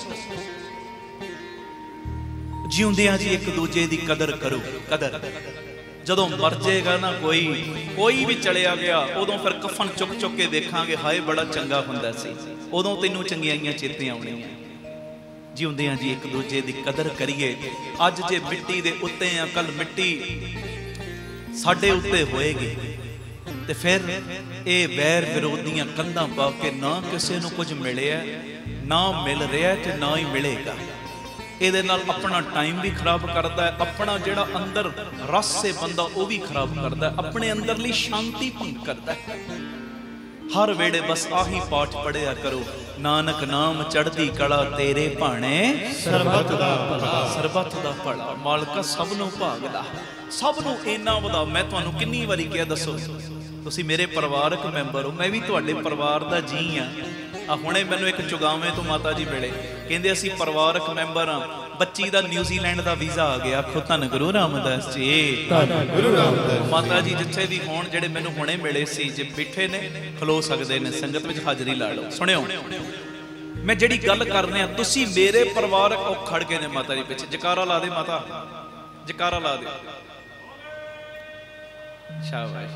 ਜਿਉਂਦਿਆਂ ਜੀ ਇੱਕ ਦੂਜੇ ਦੀ ਕਦਰ ਕਰੋ। ਕਦਰ ਜਦੋਂ ਮਰ ਜਾਏਗਾ ਨਾ ਕੋਈ ਵੀ ਚਲਿਆ ਗਿਆ, ਉਦੋਂ ਫਿਰ ਕਫਨ ਚੁੱਕ ਚੁੱਕ ਕੇ ਦੇਖਾਂਗੇ, ਹਾਏ ਬੜਾ ਚੰਗਾ ਹੁੰਦਾ ਸੀ। ਉਦੋਂ ਤੈਨੂੰ ਚੰਗਿਆਈਆਂ ਚੇਤੇ ਆਉਣੀਆਂ। ਜਿਉਂਦਿਆਂ ਜੀ ਇੱਕ ਦੂਜੇ ਦੀ ਕਦਰ ਕਰੀਏ। ਅੱਜ ਜੇ ਮਿੱਟੀ ਦੇ ਉੱਤੇ ਆ, ਕੱਲ ਮਿੱਟੀ ਸਾਡੇ ਉੱਤੇ ਹੋਏਗੀ, ਤੇ ਫਿਰ ਇਹ ਵੈਰ ਵਿਰੋਧੀਆਂ ਕੰਧਾਂ ਪਾ ਕੇ ਨਾ ਕਿਸੇ ਨੂੰ ਕੁਝ ਮਿਲਿਆ, ਨਾ ਮਿਲ ਰਿਹਾ ਤੇ ਨਾ ਹੀ ਮਿਲੇਗਾ। ਇਹਦੇ ਨਾਲ ਆਪਣਾ ਟਾਈਮ ਵੀ ਖਰਾਬ ਕਰਦਾ ਹੈ, ਆਪਣਾ ਜਿਹੜਾ ਅੰਦਰ ਰਸ ਹੈ ਬੰਦਾ ਉਹ ਵੀ ਖਰਾਬ ਕਰਦਾ ਹੈ, ਆਪਣੇ ਅੰਦਰਲੀ ਸ਼ਾਂਤੀ ਭੰਗ ਕਰਦਾ ਹੈ। ਹਰ ਵੇਲੇ ਬਸ ਆਹੀ ਪਾਠ ਪੜਿਆ ਕਰੋ, ਨਾਨਕ ਨਾਮ ਚੜ੍ਹਦੀ ਕਲਾ ਤੇਰੇ ਭਾਣੇ, ਸਰਬੱਤ ਦਾ ਭਲਾ, ਸਰਬੱਤ ਦਾ ਭਲਾ। ਮਾਲਕਾ ਸਭ ਨੂੰ ਭਾਗ ਲਾ, ਸਭ ਨੂੰ ਇੰਨਾ ਵਧਾ। ਮੈਂ ਤੁਹਾਨੂੰ ਕਿੰਨੀ ਵਾਰੀ ਕਿਹਾ, ਦੱਸੋ ਤੁਸੀਂ ਮੇਰੇ ਪਰਿਵਾਰਕ ਮੈਂਬਰ ਹੋ, ਮੈਂ ਵੀ ਤੁਹਾਡੇ ਪਰਿਵਾਰ ਦਾ ਜੀ ਆ। ਹੁਣੇ ਮੈਨੂੰ ਇੱਕ ਚੁਗਾਵੇਂ ਤੋਂ ਮਾਤਾ ਜੀ ਮਿਲੇ, ਕਹਿੰਦੇ ਅਸੀਂ ਪਰਿਵਾਰਕ ਮੈਂਬਰ ਆ, ਬੱਚੀ ਦਾ ਨਿਊਜ਼ੀਲੈਂਡ ਦਾ ਵੀਜ਼ਾ ਆ ਗਿਆ। ਆਖੋ ਧੰਨ ਗੁਰੂ ਰਾਮਦਾਸ ਜੀ, ਧੰਨ ਗੁਰੂ ਰਾਮਦਾਸ। ਮਾਤਾ ਜੀ ਜਿੱਥੇ ਵੀ ਹੋਣ, ਜਿਹੜੇ ਮੈਨੂੰ ਹੁਣੇ ਮਿਲੇ ਸੀ, ਜੇ ਬੈਠੇ ਨੇ ਖਲੋ ਸਕਦੇ ਨੇ, ਸੰਗਤ ਵਿੱਚ ਹਾਜ਼ਰੀ ਲਾ ਲਓ। ਸੁਣਿਓ ਮੈਂ ਜਿਹੜੀ ਗੱਲ ਕਰ ਰਿਹਾ, ਤੁਸੀਂ ਮੇਰੇ ਪਰਿਵਾਰਕ ਉਹ ਖੜ ਕੇ ਨੇ ਮਾਤਾ ਜੀ ਪਿੱਛੇ। ਜਕਾਰਾ ਲਾ ਦੇ ਮਾਤਾ, ਜਕਾਰਾ ਲਾ ਦੇ। ਸ਼ਾਬਾਸ਼।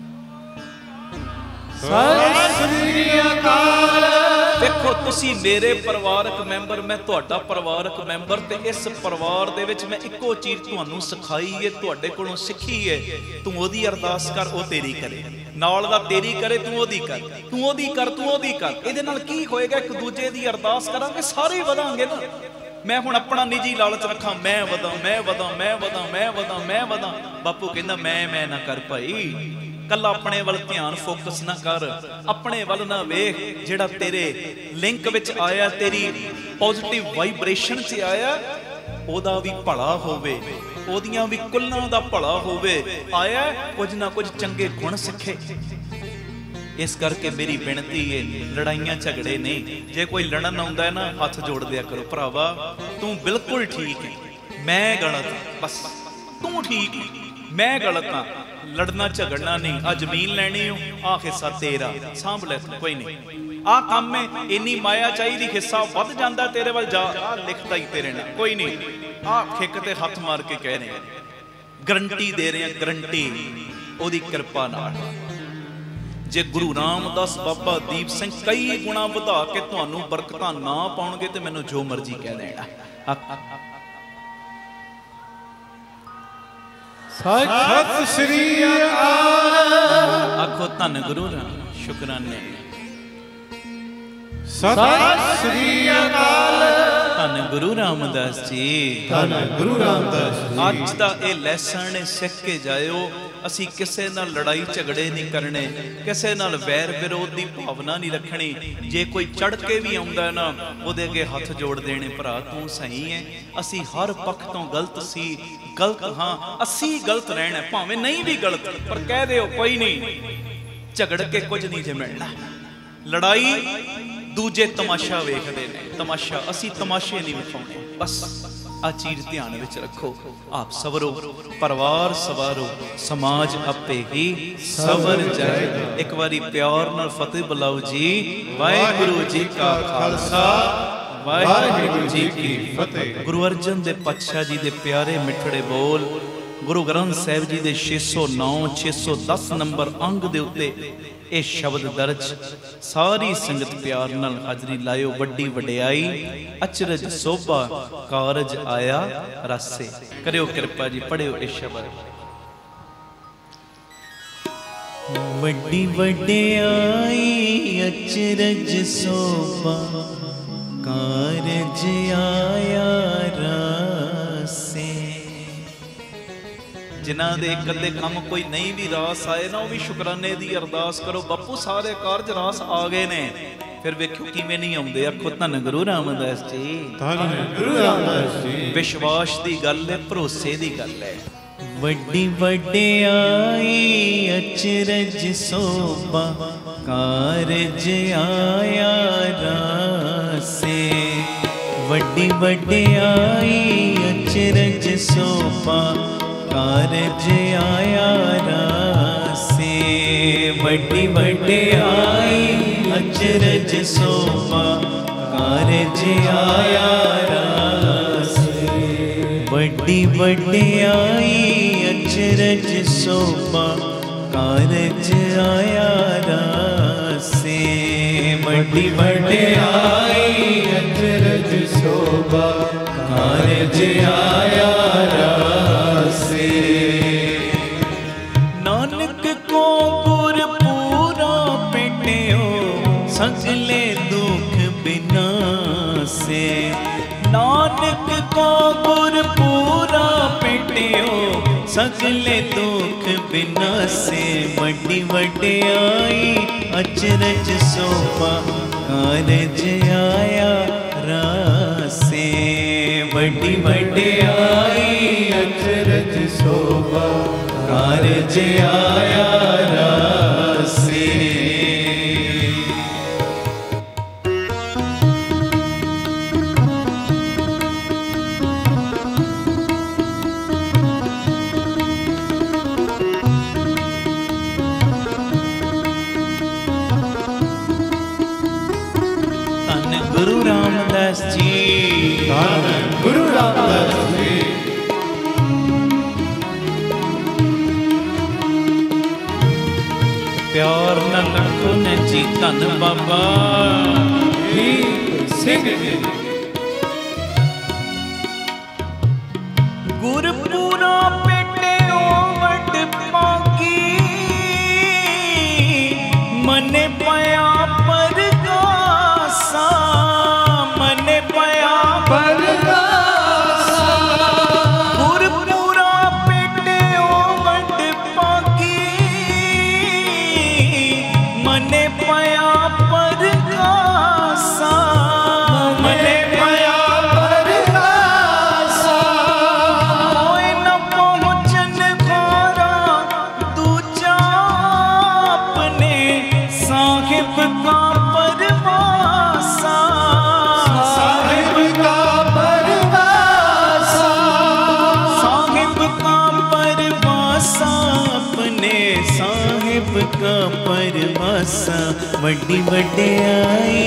ਸਤਿ ਸ੍ਰੀ ਅਕਾਲ। ਦੇਖੋ ਤੁਸੀਂ ਮੇਰੇ ਪਰਿਵਾਰਕ ਮੈਂਬਰ, ਮੈਂ ਤੁਹਾਡਾ ਪਰਿਵਾਰਕ ਮੈਂਬਰ, ਤੇ ਇਸ ਪਰਿਵਾਰ ਦੇ ਵਿੱਚ ਮੈਂ ਇੱਕੋ ਚੀਜ਼ ਤੁਹਾਨੂੰ ਸਿਖਾਈ ਹੈ, ਤੁਹਾਡੇ ਕੋਲੋਂ ਸਿੱਖੀ ਹੈ। ਤੂੰ ਉਹਦੀ ਅਰਦਾਸ ਕਰ, ਉਹ ਤੇਰੀ ਕਰੇ। ਨਾਲ ਦਾ ਤੇਰੀ ਕਰੇ, ਤੂੰ ਉਹਦੀ ਕਰ, ਤੂੰ ਉਹਦੀ ਕਰ, ਤੂੰ ਉਹਦੀ ਕਰ। ਇਹਦੇ ਨਾਲ ਕੀ ਹੋਏਗਾ? ਇੱਕ ਦੂਜੇ ਦੀ ਅਰਦਾਸ ਕਰਾਂਗੇ, ਸਾਰੇ ਵਧਾਂਗੇ ਨਾ। ਮੈਂ ਹੁਣ ਆਪਣਾ ਨਿੱਜੀ ਲਾਲਚ ਰੱਖਾਂ, ਮੈਂ ਵਧਾਂ, ਮੈਂ ਵਧਾਂ, ਮੈਂ ਵਧਾਂ, ਮੈਂ ਵਧਾਂ, ਮੈਂ ਵਧਾਂ। ਬਾਪੂ ਕਹਿੰਦਾ ਮੈਂ ਨਾ ਕਰ ਭਾਈ। ਕੱਲਾ ਆਪਣੇ ਵੱਲ ਧਿਆਨ ਫੋਕਸ ਨਾ ਕਰ, ਆਪਣੇ ਵੱਲ ਨਾ ਵੇਖ। ਜਿਹੜਾ ਤੇਰੇ ਲਿੰਕ ਵਿੱਚ ਆਇਆ, ਤੇਰੀ ਪੋਜ਼ਿਟਿਵ ਵਾਈਬ੍ਰੇਸ਼ਨ 'ਚ ਆਇਆ, ਉਹਦਾ ਵੀ ਭਲਾ ਹੋਵੇ, ਉਹਦੀਆਂ ਵੀ ਕੁੱਲਾਂ ਦਾ ਭਲਾ ਹੋਵੇ। ਆਇਆ ਕੁਝ ਨਾ ਕੁਝ ਚੰਗੇ ਗੁਣ ਸਿੱਖੇ। ਇਸ ਕਰਕੇ ਮੇਰੀ ਬੇਨਤੀ ਹੈ, ਲੜਾਈਆਂ ਝਗੜੇ ਨਹੀਂ। ਜੇ ਕੋਈ ਲੜਨ ਆਉਂਦਾ ਹੈ ਨਾ, ਹੱਥ ਜੋੜ ਦਿਆ ਕਰੋ, ਭਰਾਵਾ ਤੂੰ ਬਿਲਕੁਲ ਠੀਕ ਹੈ, ਮੈਂ ਗਲਤ, ਬਸ ਤੂੰ ਠੀਕ ਹੈ, ਮੈਂ ਗਲਤ ਹਾਂ। ਲੜਨਾ ਝਗੜਨਾ ਨਹੀਂ। ਆ ਜ਼ਮੀਨ ਲੈਣੀ ਹੋ, ਆ ਹਿੱਸਾ ਤੇਰਾ, ਸਾਂਭ ਲੈ, ਕੋਈ ਨਹੀਂ। ਆ ਕੰਮ ਹੈ, ਇੰਨੀ ਮਾਇਆ ਚਾਹੀਦੀ, ਹਿੱਸਾ ਵੱਧ ਜਾਂਦਾ ਤੇਰੇ ਵੱਲ, ਜਾ ਆ ਲਿਖਦਾ ਹੀ ਤੇਰੇ ਨਾਲ, ਕੋਈ ਨਹੀਂ। ਆ ਖਿੱਕ ਤੇ ਹੱਥ ਮਾਰ ਕੇ ਕਹਿ ਰਹੇ, ਗਰੰਟੀ ਦੇ ਰਹੇ ਆ, ਗਰੰਟੀ ਉਹਦੀ ਕਿਰਪਾ ਨਾਲ। ਜੇ ਗੁਰੂ ਰਾਮਦਾਸ ਬਾਬਾ ਦੀਪ ਸਿੰਘ ਕਈ ਗੁਣਾ ਵਧਾ ਕੇ ਤੁਹਾਨੂੰ ਬਰਕਤਾਂ ਨਾ ਪਾਉਣਗੇ, ਤੇ ਮੈਨੂੰ ਜੋ ਮਰਜ਼ੀ ਕਹਿ ਦੇਣਾ। ਸਤਿ ਸ੍ਰੀ ਅਕਾਲ। ਆਖੋ ਧੰਨ ਗੁਰੂ ਰਾਮ, ਸ਼ੁਕਰਾਨੇ। ਸਤਿ ਸ੍ਰੀ ਅਕਾਲ। ਧੰਨ ਗੁਰੂ ਰਾਮਦਾਸ ਜੀ, ਧੰਨ ਗੁਰੂ ਰਾਮਦਾਸ ਜੀ। ਅੱਜ ਦਾ ਇਹ ਲੈਸਨ ਸਿੱਖ ਕੇ ਜਾਇਓ। ਅਸੀਂ ਕਿਸੇ ਨਾਲ ਲੜਾਈ ਝਗੜੇ ਨਹੀਂ ਕਰਨੇ, ਕਿਸੇ ਨਾਲ ਵੈਰ ਵਿਰੋਧ ਦੀ ਭਾਵਨਾ ਨਹੀਂ ਰੱਖਣੀ। ਜੇ ਕੋਈ ਚੜ ਕੇ ਵੀ ਆਉਂਦਾ ਨਾ, ਉਹਦੇ ਅੱਗੇ ਹੱਥ ਜੋੜ ਦੇਣੇ, ਭਰਾ ਤੂੰ ਸਹੀ ਹੈ, ਅਸੀਂ ਹਰ ਪੱਖ ਤੋਂ ਗਲਤ ਸੀ, ਗਲਤ ਹਾਂ, ਅਸੀਂ ਗਲਤ ਰਹਿਣਾ, ਭਾਵੇਂ ਨਹੀਂ ਵੀ ਗਲਤ, ਪਰ ਕਹਿ ਦਿਓ ਕੋਈ ਨਹੀਂ। ਝਗੜ ਕੇ ਕੁਝ ਨਹੀਂ ਜੇ ਮਿਲਣਾ। ਲੜਾਈ ਦੂਜੇ ਤਮਾਸ਼ਾ ਵੇਖਦੇ ਨੇ, ਤਮਾਸ਼ਾ, ਅਸੀਂ ਤਮਾਸ਼ੇ ਨਹੀਂ ਵਿਖਾਉਣੇ, ਬਸ आ चीज ध्यान विच रखो। आप सवरो, परिवार सवारो, समाज आपे ही सवर जाए। एक बारी प्यार नाल फतेह बुलाओ जी। वाहिगुरु जी का खालसा, वाहिगुरु जी की फतेह। गुरु अर्जन देव पातशाह जी दे प्यारे मिठड़े बोल गुरु ग्रंथ साहिब जी दे 609 610 नंबर अंग दे उत्ते ये शब्द दर्ज। सारी संगत प्यार नाल हाजरी लायो। वड्डी वडियाई अचरज सोभा कारज आया रसे। करियो कृपा जी, पढ़ियो ये शब्द। वड्डी वडियाई अचरज सोभा कारज आया रसे। जिन्हां दे कदे काम कोई नहीं भी रास आए ना, वो भी शुकराने दी अरदास करो। बापू सारे कारज रास आ गए ने, फिर वेखो किवें नहीं आउंदे। आखो धन गुरु रामदास जी, धन गुरु रामदास जी। विश्वास दी गल है, भरोसे दी गल है। वड्डी वडियाई अचरज सोभा कारज आया रासे। वड्डी वडियाई अचरज सोभा कारज आया रासे। वड्डी वडियाई अचरज सोभा कारज आया रासे। वड्डी वडियाई अचरज सोभा कारज आया रासे। वड्डी वडियाई अचरज सोभा कारज आया रासे। नानक को गुर पूरा पेटियो सगले दुख बिनासे। नानक को गुर पूरा पेटियो सगले दुख बिनासे। वड्डी वडियाई अचरज सोभा कारज आया रासे। वड्डी वडियाई अचरज सोभा कारज आया रासे। धन गुरु रामदास जी, धन गुरु रामदास जी। प्यार न लखो न जी। धन बाबा दीप सिंह जी। गुरपुरा पेटियो वड पागी मने पया परगासा। मने पया परगासा। गुरपुरा पेटियो वड पागी मने पया परगासा। मने पया परगासा। होए न पहुँचन घोरा दूजा अपने साहिब का परवासा। साहिब का परवासा। साहिब का परवासा अपने साहिब का परवासा। वड्डी वडियाई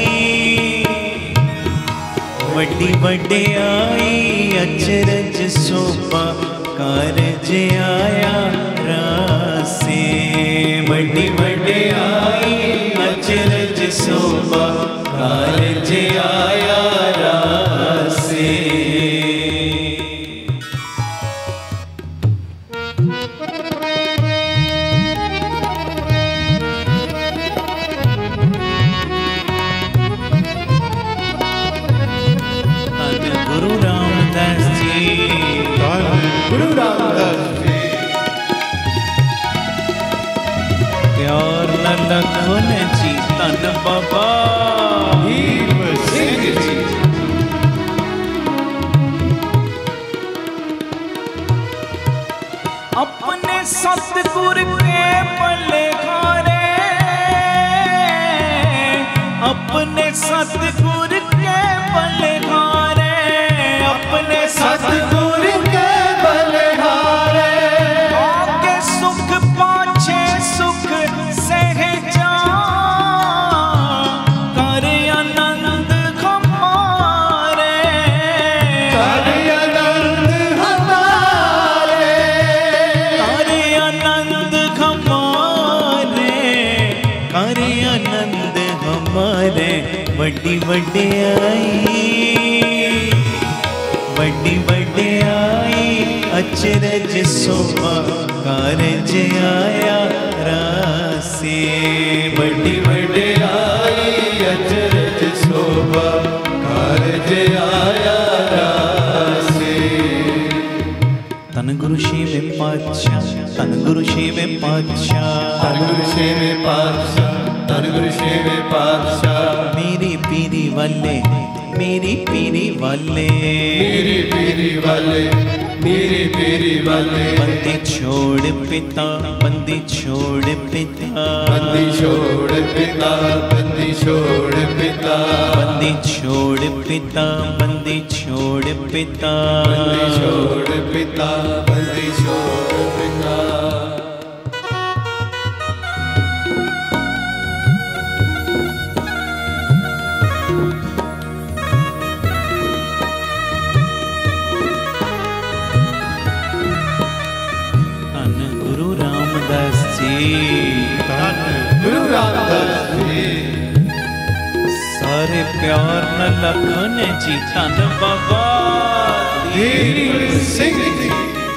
वड्डी वडियाई अचरज सोभा कारज आया रासे। वड्डी वडियाई अचरज सोभा कारज आया रासे। धन गुरु रामदास जी, धन गुरु रामदास जी। प्यार न लखो न जी। धन बाबा दीप सिंह जी। अपने सतगुर के बलिहारे। अपने सतगुर के बलिहारे। अपने सत नंद हमारे वड्डी वड्डियाई वड्डी वड्डियाई अचरज शोभा कारज आया रासे वड्डी वड्डियाई अचरज शोभा कारज आया रासे। तन गुरु छेवें पातशाह तन गुरु छेवें पातशाह धन गुरु छेवें पातशाह धन गुरु छेवें पातशाह मेरी पीरी वाले मेरी पीरी वाले मेरी पीरी वाले मेरी पीरी वाले बंदी छोड़ पिता बंदी छोड़ पिता बंदी छोड़ पिता बंदी छोड़ पिता बंदी छोड़ पिता बंदी छोड़ पिता बंदी छोड़ पिता बंदी छोड़ पिता। धन गुरु रामदास जी धन गुरु रामदास जी सारे प्यार न लखन जी धन बाबा दीप सिंह जी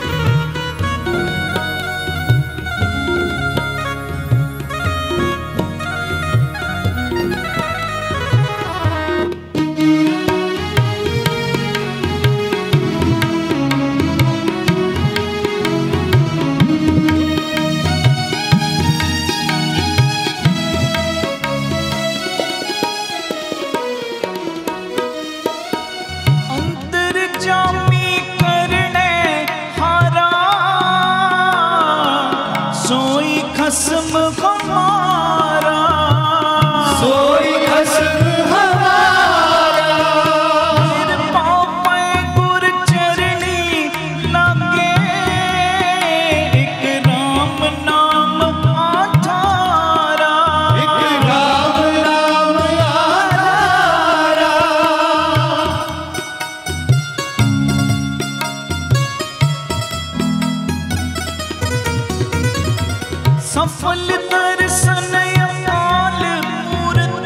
जामी करने हारा सोई खसम हमारा सोई खसम हमारा फिर पापे गुर चरणी लागे एक राम नाम आधारा एक राम नाम आधारा सफल दर्शन अकाल मूरत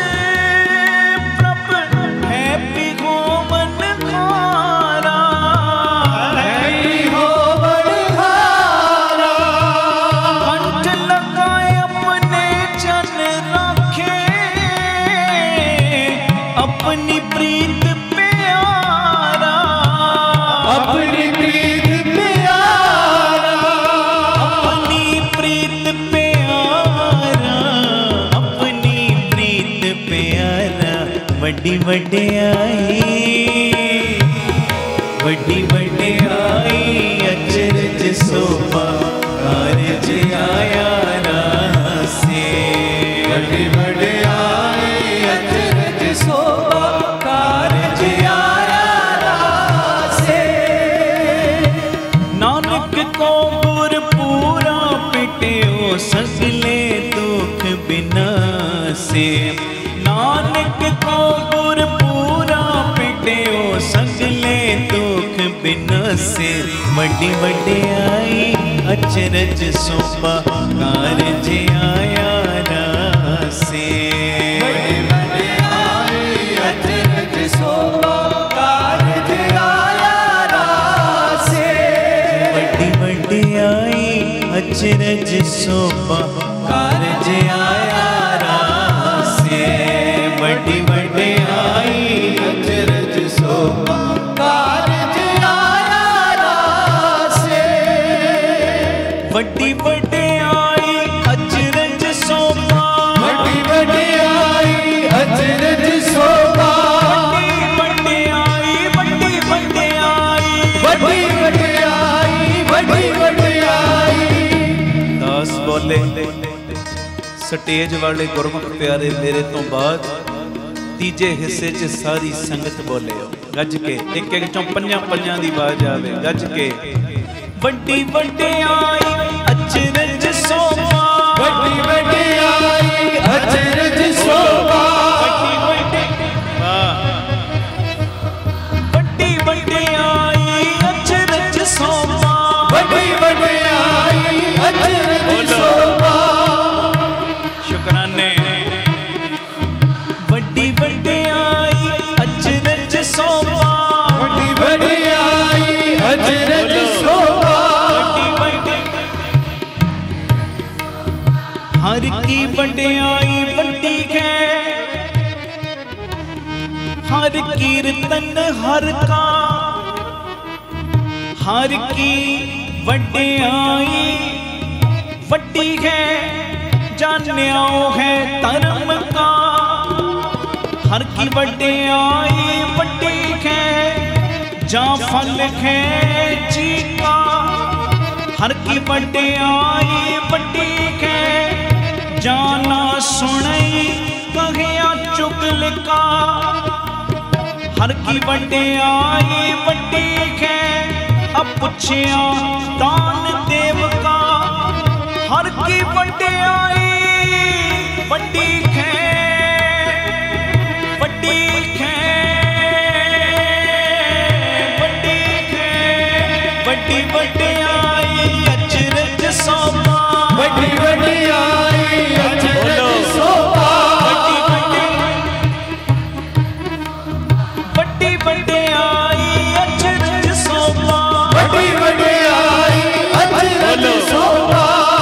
प्रभ है पिघोमन खारा हैप्पी हो बड़हारा कंठ लगाए अपने जन रखे अपनी प्रीत प्यारा अपनी प्रीत प्यारा अपनी प्रीत प्यारा अपनी प्रीत प्यारा वड्डी वड्डियाई अचरज शोभा कारज आया रासे बड़ी वड्डियाई अचरज शोभा कारज आया रासे। नानक को गुर पूरा पिटियो सगले दुख बिनासे नानक को गुर पूरा पिटियो सगले दुख बिनासे वड्डी वड्डियाई अचरज शोभा कारज आया रासे बड़ी वड्डियाई अचरज शोभा कारज आया रासे। वड्डी वड्डियाई अचरज शोभा कारज आया रासे वड्डी वड्डियाई अचरज शोभा कारज आया रासे। वड्डी वड्डियाई अचरज शोभा बड़ी वड्डियाई अचरज शोभा वड्डी वड्डियाई बड़ी वड्डियाई बड़ी वड्डियाई। दास बोले स्टेज वाले गुरमुख प्यारे मेरे तो बाद तीजे हिस्से च सारी संगत बोले गज के एक एक चों पंजां पंजां दी आवाज आवे गज के वड्डी वड्डियाई अचरज शोभा बड़ी वड्डियाई अचरज शोभा वड्डी वड्डियाई अचरज शोभा बड़ी वड्डियाई अचरज शोभा। शुक्राने हर कीर्तन हर का, हर की वड्याई वड्डी है, जान्याओ है धर्म का। हर की वड्याई वड्डी है, जा फल है जी का। हर की वड्याई वड्डी है, जाना सुनई कहिया चुगल का। हर की वड्याई वड्डी है, अब पुछिया दान देव का। हर की वड्याई वड्डी है, वड्डी है, वड्डी है, वड्डी वड्याई अचरज सोमा। वड्डी वड्याई अचरज सोमा। वड्डी वड्याई अचरज सोमा। वड्डी वड्याई अचरज सोमा।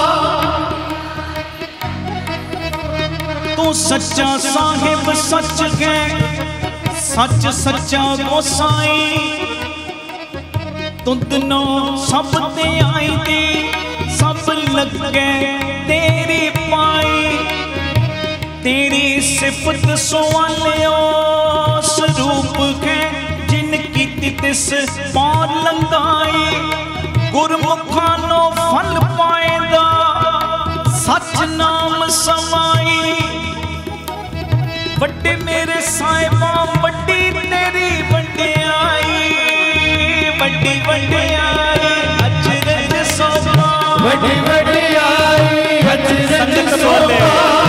तू सच्चा साहिब सच है, सच सच्चा गोसाई। तुदनो सब ते आई दी, सब लगे तेरी पाई। तेरी सिफत सुवालियो स्वरूप है, जिनकी तिस पार लंगाई। गुरमुखानो फल पाएगा, सच नाम समाई। वड्डे मेरे साहिबा वड्डी तेरी वड्याई, वड्डी वड्याई अचरज सोमा। वड्डी वड्याई अचरज सोमा।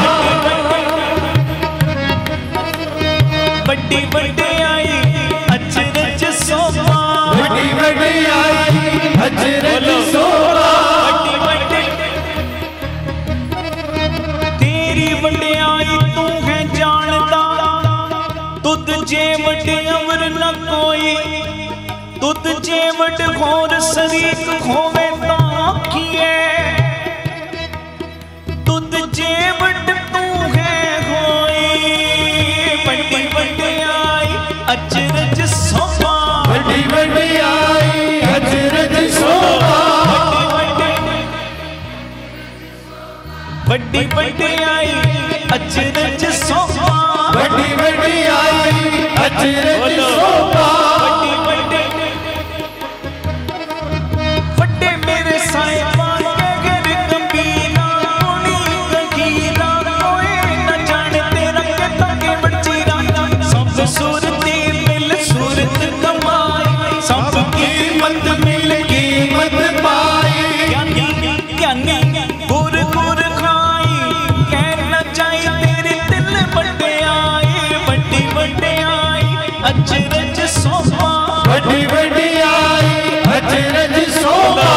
वड्डी वड्याई अचरज सोमा। वड्डी वड्याई अचरज सोमा। तेरी वड्याई तू है जानदा, तुद जे वड्डे अवर न कोई। तुद जे वड होर शरीक होवे तां आखिए। तुद जे वड तू है होई, वड्डी वड्याई अचरज सोमा। वड्डी वड्याई अचरज सोमा। वड्डी वड्याई अचरज सोमा। वड्डी वड्याई अचरज सोमा। वड्डे मेरे साहिबा गैर गंभीरा, कोनी गंभीरा। कोई न जाने तेरा कितना के बड़चीरा। सब सूरती मिल सूरत कमाई, सब कीमत मिल कीमत पाई। ज्ञानी गुर गुर खाई, कहना चाहिए तेरे दिल वड्याई। वड्डी वड्याई अचरज सोमा। वड्डी वड्याई अचरज सोमा।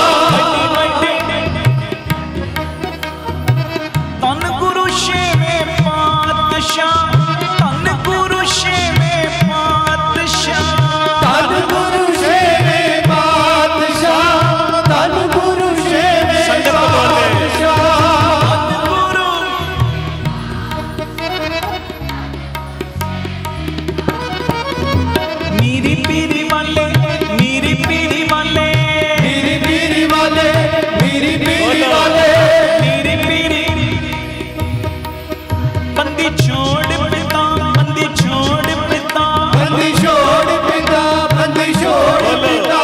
धन गुरु छेवें पातशाह, धन गुरु छेवें पातशाह। धन गुरु छेवें पातशाह। धन गुरु छेवें पातशाह। धन गुरु मीरी पीरी वाले, मीरी पीरी वाले, मेरी पीरी वाले, मेरी पीरी वाले। मीरी पीरी। बंदी छोड़ पिता, बंदी छोड़ पिता। बंदी छोड़ पिता, बंदी छोड़ पिता।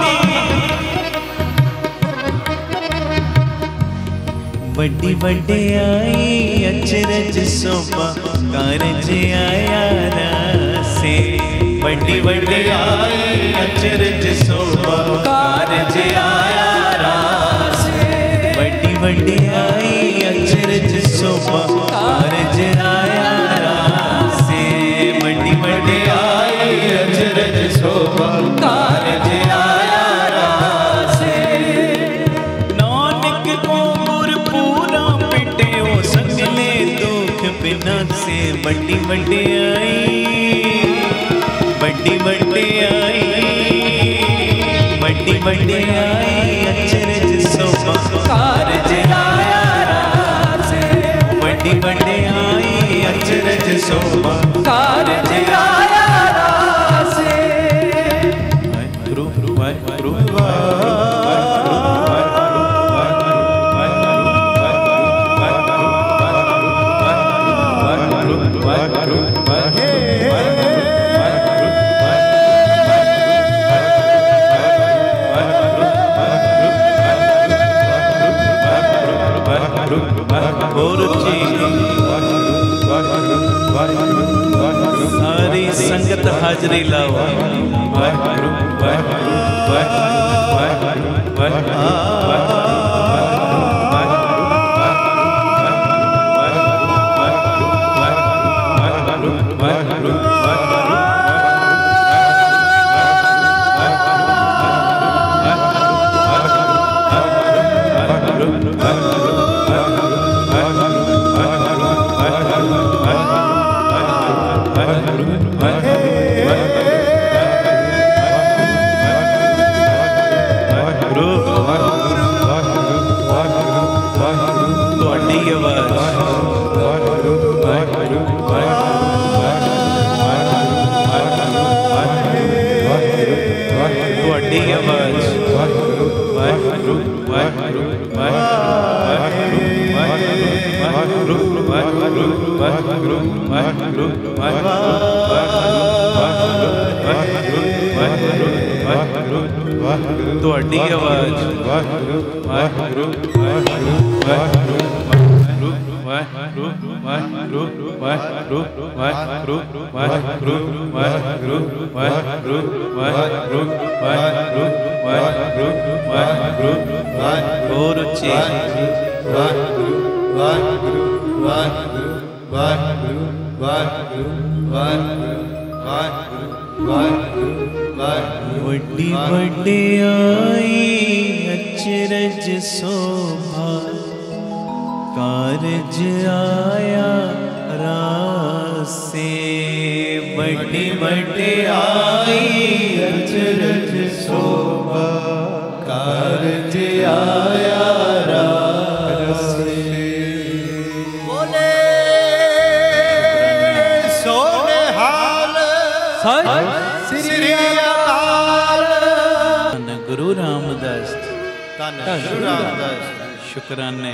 वड्डी वड्याई अचरज सोमा, कारज आया रासे। वड्डी वड्याई अचरज सोमा, कारज आया रासे। वड्डी वड्याई अचरज सोमा, कारज आया रासे। वड्डी वड्याई अचरज सोमा। कारज आया रासे। नानक को गुर पूरा पिटियो, सगले दुख बिना से। वड्डी वड्याई, वड्डी वड्याई, वड्डी वड्याई अचरज सोमा, कारज आया रासे। वड्डी वड्याई अचरज सोमा, कारज आया रासे। ਵਾਹਿਗੁਰੂ ਹੋਰ ਜੀ ਸਾਰੀ ਸੰਗਤ ਹਾਜ਼ਰੀ ਲਾਓ। ਵਾਹਿਗੁਰੂ ਵਾਹਿਗੁਰੂ ਵਾਹਿਗੁਰੂ ਤੁਹਾਡੀ ਆਵਾਜ਼ ਵਾਹਿਗੁਰੂ ਵਾਹਿਗੁਰੂ ਵਾਹਿਗੁਰੂ ਵਾਹਿਗੁਰੂ ਵਾਹਿਗੁਰੂ ਵਾਹਿਗੁਰੂ ਵਾਹਿਗੁਰੂ ਵਾਹਿਗੁਰੂ ਵਾਹਿਗੁਰੂ ਵਾਹਿਗੁਰੂ ਵਾਹਿਗੁਰੂ ਵਾਹਿਗੁਰੂ ਵਾਹਿਗੁਰੂ ਵਾਹਿਗੁਰੂ ਵਾਹਿਗੁਰੂ ਹੋਰ ਉੱਚੀ ਵਾਹਿਗੁਰੂ ਵਾਹਿਗੁਰੂ ਵਾਹਿਗੁਰੂ ਵਾਹਿਗੁਰੂ ਵਾਹਿਗੁਰੂ ਵਾਹਿਗੁਰੂ ਵਾਹਿਗੁਰੂ ਵਾਹਿਗੁਰੂ ਵੱਡੀ ਵਡਿਆਈ ਅਚਰਜ ਸੋਭਾ ਕਾਰਜ ਆਇਆ ਰਾਸੇ। ਵੱਡੀ ਵਡਿਆਈ ਅਚਰਜ ਸੋਭਾ ਕਾਰਜ ਆਇਆ ਰਾਸੇ। ਬੋਲੇ ਸੋਨੇ ਹਾਲ ਸ੍ਰੀ ਅਕਾਲ। ਧੰਨ ਗੁਰੂ ਰਾਮਦਾਸ ਧੰਨ ਗੁਰੂ ਰਾਮਦਾਸ ਸ਼ੁਕਰਾਨੇ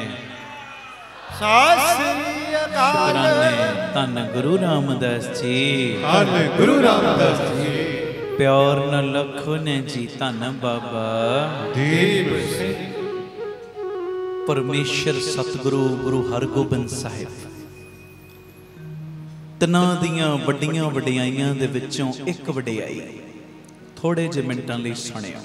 ਸ੍ਰੀ ਅਕਾਲ। ਸ਼ੁਕਰਾਨੇ ਧੰਨ ਗੁਰੂ ਰਾਮਦਾਸ ਜੀ ਧੰਨ ਗੁਰੂ ਰਾਮਦਾਸ ਜੀ ਪਿਆਰ ਨ ਲਖੋ ਨੇ ਜੀ ਧੰਨ ਬਾਬਾ ਦੀਪ ਸਿੰਘ ਪਰਮੇਸ਼ਰ ਸਤਿਗੁਰੂ ਗੁਰੂ ਹਰਗੋਬਿੰਦ ਸਾਹਿਬ ਤਿੰਨਾਂ ਦੀਆਂ ਵੱਡੀਆਂ ਵਡਿਆਈਆਂ ਦੇ ਵਿੱਚੋਂ ਇੱਕ ਵਡਿਆਈ ਥੋੜੇ ਜਿਹੇ ਮਿੰਟਾਂ ਲਈ ਸੁਣਿਓ।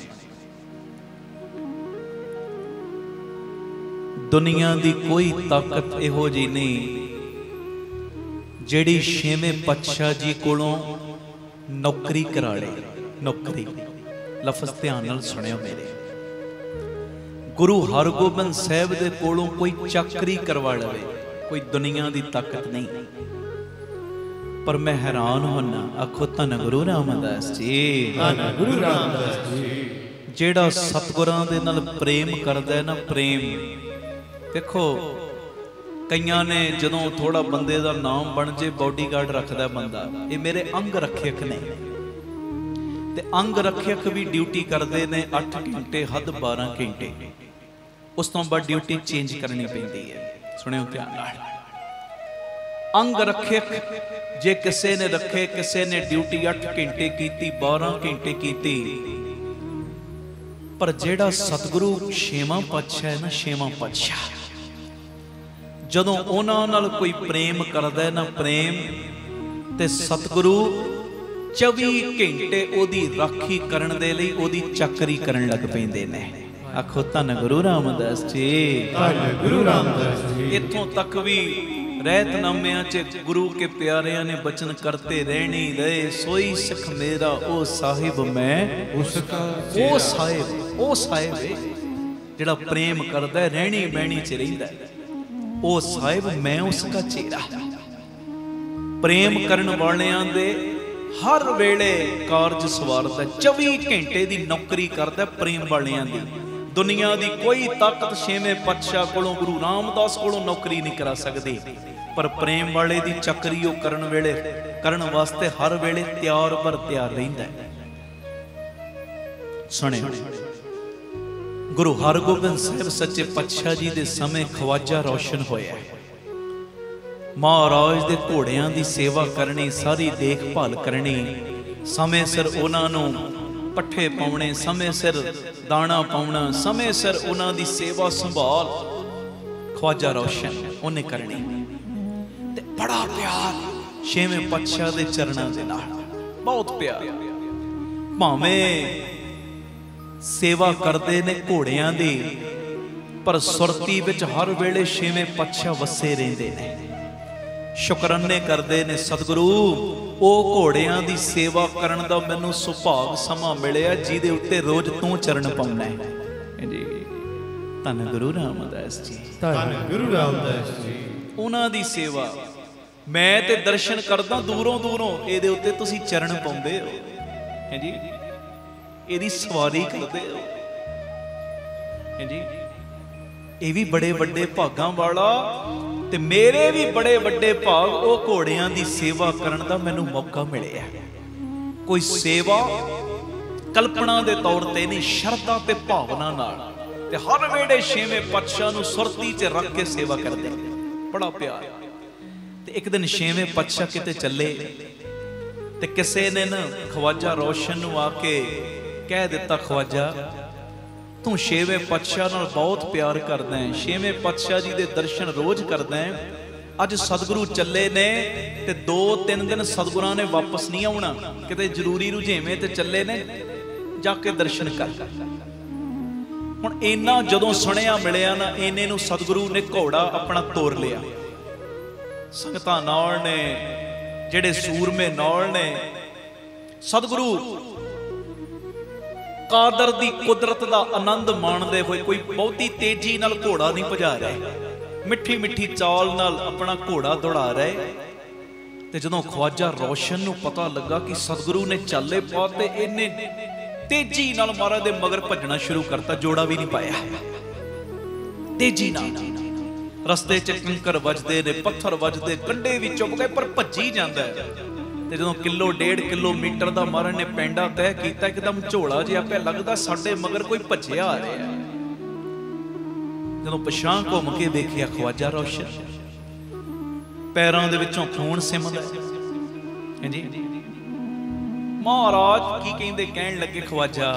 ਦੁਨੀਆ ਦੀ ਕੋਈ ਤਾਕਤ ਇਹੋ ਜਿਹੀ ਨਹੀਂ ਜਿਹੜੀ ਛੇਵੇਂ ਪਾਤਸ਼ਾਹ ਜੀ ਕੋਲੋਂ ਨੌਕਰੀ ਕਰਾ ਲੇ। ਨੌਕਰੀ ਲਫ਼ਜ਼ ਧਿਆਨ ਨਾਲ ਸੁਣਿਓ ਮੇਰੇ। ਗੁਰੂ ਹਰਗੋਬਿੰਦ ਸਾਹਿਬ ਦੇ ਕੋਲੋਂ ਕੋਈ ਚਾਕਰੀ ਕਰਵਾ ਲਵੇ, ਕੋਈ ਦੁਨੀਆ ਦੀ ਤਾਕਤ ਨਹੀਂ। ਪਰ ਮੈਂ ਹੈਰਾਨ ਹੋਣਾ, ਆਖੋ ਧੰਨ ਗੁਰੂ ਰਾਮਦਾਸ ਜੀ। ਧੰਨ ਗੁਰੂ ਰਾਮਦਾਸ ਜੀ ਜਿਹੜਾ ਸਤਿਗੁਰਾਂ ਦੇ ਨਾਲ ਪ੍ਰੇਮ ਕਰਦਾ ਹੈ ਨਾ, ਪ੍ਰੇਮ ਦੇਖੋ ਕਈਆਂ ਨੇ ਜਦੋਂ ਥੋੜਾ ਬੰਦੇ ਦਾ ਨਾਮ ਬਣ ਜੇ ਬਾਡੀਗਾਰਡ ਰੱਖਦਾ ਬੰਦਾ, ਇਹ ਮੇਰੇ ਅੰਗ ਰੱਖਿਅਕ ਨੇ ਤੇ ਅੰਗ ਰੱਖਿਅਕ ਵੀ ਡਿਊਟੀ ਕਰਦੇ ਨੇ 8 ਘੰਟੇ ਹੱਦ 12 ਘੰਟੇ। ਉਸ ਤੋਂ ਬਾਅਦ ਡਿਊਟੀ ਚੇਂਜ ਕਰਨੀ ਪੈਂਦੀ ਹੈ। ਸੁਣਿਓ ਧਿਆਨ ਨਾਲ। ਅੰਗ ਰੱਖਿਅਕ ਜੇ ਕਿਸੇ ਨੇ ਰੱਖੇ, ਕਿਸੇ ਨੇ ਡਿਊਟੀ 8 ਘੰਟੇ ਕੀਤੀ 12 ਘੰਟੇ ਕੀਤੀ, ਪਰ ਜਿਹੜਾ ਸਤਿਗੁਰੂ ਛੇਵਾਂ ਪਾਤਸ਼ਾਹ ਹੈ ਨਾ, ਛੇਵਾਂ ਪਾਤਸ਼ਾਹ ਜਦੋਂ ਉਹਨਾਂ ਨਾਲ ਕੋਈ ਪ੍ਰੇਮ ਕਰਦਾ ਹੈ ਨਾ, ਪ੍ਰੇਮ ਤੇ ਸਤਿਗੁਰੂ 24 ਘੰਟੇ ਉਹਦੀ ਰਾਖੀ ਕਰਨ ਦੇ ਲਈ ਉਹਦੀ ਚਾਕਰੀ ਕਰਨ ਲੱਗ ਪੈਂਦੇ ਨੇ। ਆਖੋ ਧੰਨ ਗੁਰੂ ਰਾਮਦਾਸ ਜੀ। ਧੰਨ ਗੁਰੂ ਰਾਮਦਾਸ ਜੀ। ਇੱਥੋਂ ਤੱਕ ਵੀ ਰਹਿਤਨਾਮਿਆਂ 'ਚ ਗੁਰੂ ਕੇ ਪਿਆਰਿਆਂ ਨੇ ਬਚਨ ਕਰਤੇ ਰਹਿਣੀ ਰਹੇ, ਸੋਈ ਸਿੱਖ ਮੇਰਾ ਉਹ ਸਾਹਿਬ ਮੈਂ ਉਸਕਾ ਉਹ ਸਾਹਿਬ ਜਿਹੜਾ ਪ੍ਰੇਮ ਕਰਦਾ ਰਹਿਣੀ ਬਹਿਣੀ 'ਚ ਰਹਿੰਦਾ, ਉਹ ਸਾਹਿਬ ਮੈਂ ਉਸਕਾ ਚੇਰਾ। ਪ੍ਰੇਮ ਕਰਨ ਵਾਲਿਆਂ ਦੇ ਹਰ ਵੇਲੇ ਕਾਰਜ ਸਵਾਰਦਾ, 24 ਘੰਟੇ ਦੀ ਨੌਕਰੀ ਕਰਦਾ ਪ੍ਰੇਮ ਵਾਲਿਆਂ ਦੀ। ਦੁਨੀਆ ਦੀ ਕੋਈ ਤਾਕਤ ਛੇਵੇਂ ਪਾਤਸ਼ਾਹ ਕੋਲੋਂ, ਗੁਰੂ ਰਾਮਦਾਸ ਕੋਲੋਂ ਨੌਕਰੀ ਨਹੀਂ ਕਰਾ ਸਕਦੀ, ਪਰ ਪ੍ਰੇਮ ਵਾਲੇ ਦੀ ਚੱਕਰੀ ਉਹ ਕਰਨ ਵਾਸਤੇ ਹਰ ਵੇਲੇ ਤਿਆਰ ਬਰ ਤਿਆਰ ਰਹਿੰਦਾ। ਸੁਣਿਓ, ਗੁਰੂ ਹਰਗੋਬਿੰਦ ਸਾਹਿਬ ਸੱਚੇ ਪਾਤਸ਼ਾਹ ਜੀ ਦੇ ਸਮੇਂ ਖਵਾਜਾ ਰੋਸ਼ਨ ਹੋਇਆ। महाराज दे घोड़ियां दी सेवा करनी, सारी देखभाल करनी, समय सिर उन्हां नूं पट्ठे पाउणे, समय सिर दाना पाउणा, समय सिर उन्हां दी सेवा संभाल ख्वाजा रोशन उन्हें करनी। ते बड़ा प्यार छेवें पातशाह दे चरणां दे नाल, बहुत प्यार। भावें सेवा करते ने घोड़ियां दी, पर सुरती विच हर वेले छेवें पातशाह वसे रहिंदे ने। शुकराने करते ने सतगुरु ओ घोड़ियां दी सेवा करन दा मैनूं सुभाग समा मिलिया जिहदे उत्ते रोज तू चरण पाउणा है जी। धन गुरु रामदास जी, धन गुरु रामदास जी। उन्हां दी सेवा मैं ते दर्शन करदा दूरों दूरों, इहदे उत्ते तुसीं चरण पाउंदे हो है जी, इहदी सवारी करदे हो है जी। ये भी बड़े वड्डे भागां वाला ते मेरे भी बड़े वड्डे भाग ओ घोड़ियां दी सेवा करन दा मैनूं मौका मिलिया। कोई सेवा कल्पना दे तौर ते नहीं, शरधा ते भावना नाल, ते हर वेले छेवें पातशाह नूं सुरती च रख के सेवा करदे, बड़ा प्यार। ते एक दिन छेवें पातशाह किते चले ते किसे ने ना ख्वाजा रोशन नूं आके कह दिता, ख्वाजा तू छेवें पातशाह नाल बहुत प्यार करदा है, छेवें पातशाह जी दे दर्शन रोज करदा है, अज सतगुरु चले ने ते 2-3 दिन सतगुरां ने वापस नहीं आउणा, किते जरूरी रुझेवें ते चले ने, जाके दर्शन कर। हुण इन्ना जदों सुनिया मिलिया ना, इन्ने नूं सतगुरु ने घोड़ा अपना तोर लिया। संगतां नाल ने, जेड़े सूरमे नाल ने, सतगुरु कादर दी कुदरत दा आनंद माणदे होए कोई बहुती तेजी नाल घोड़ा नहीं भजा रहे, मिठी मिठी चाल नाल अपना घोड़ा दौड़ा रहे। ते जदों ख्वाजा रोशन नूं पता लगा कि सतगुरु ने चाले पाते, इन्ने तेजी नाल महाराज दे मगर भजना शुरू करता, जोड़ा भी नहीं पाया, तेजी नाल। रस्ते च कंकर वजदे ने, पत्थर वजदे, कंडे भी चुप गए, पर भज्जी जांदा है। ते जदों 1.5 किलोमीटर दा महाराज ने पेंडा तय कीता, एकदम झोला जिहा पिया लगदा साडे मगर कोई भज्जिया आ रहा है। जदों पछां घुम के देखिया ख्वाजा रोशन, पैरां दे विचों खून सिमदा है जी। महाराज की कहंदे, कहण लगे ख्वाजा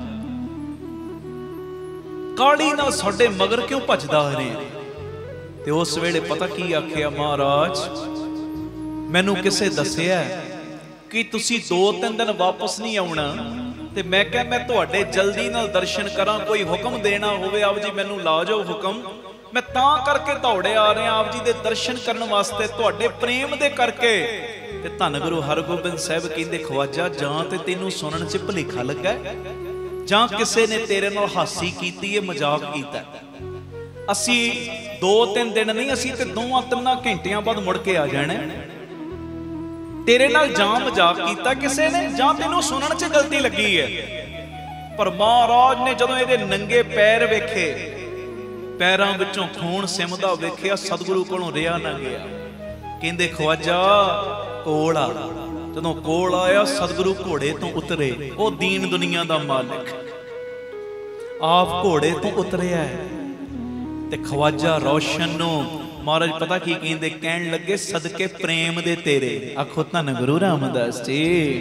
काली नाल साडे मगर क्यों भजदा रहे? ते उस वेले पता की आखिया, महाराज मैनू किसे दसिया कि तुसी 2-3 दिन वापस नहीं आउणा, ते मैं कहा मैं तुहाडे जल्दी नाल दर्शन करां, कोई हुक्म देना होवे आप जी मैनू ला जाओ हुक्म, मैं तां करके दौड़े आ रहा आप जी दे दर्शन करन वास्ते, तुहाडे प्रेम दे करके। ते धन गुरु हरगोबिंद साहिब कहंदे, ख्वाजा जां ते तैनू सुनन च भुलेखा लगा, जां किसे ने तेरे नाल हासी कीती है, मजाक कीता। असी 2-3 दिन नहीं, असी ते 2-3 घंटियां बाद मुड़ के आ जाना। तेरे नाल जां मजाक कीता किसे ने, जां तैनू सुनन च गलती लगी है। पर महाराज ने जदों इहदे नंगे पैर वेखे, पैरां विचों खून सिमदा वेखिया, सतगुरु कोलों रिहा ना गया। कहंदे ख्वाजा कोल आ। जदों कोल आया, सतगुरु घोड़े तो उतरे, ओ दीन दुनिया दा मालिक आप घोड़े तो उतरिया है। ते ख्वाजा रोशन नूं महाराज पता की कहंदे, कहण लगे सदके प्रेम दे तेरे, आखो धन गुरु रामदास जी,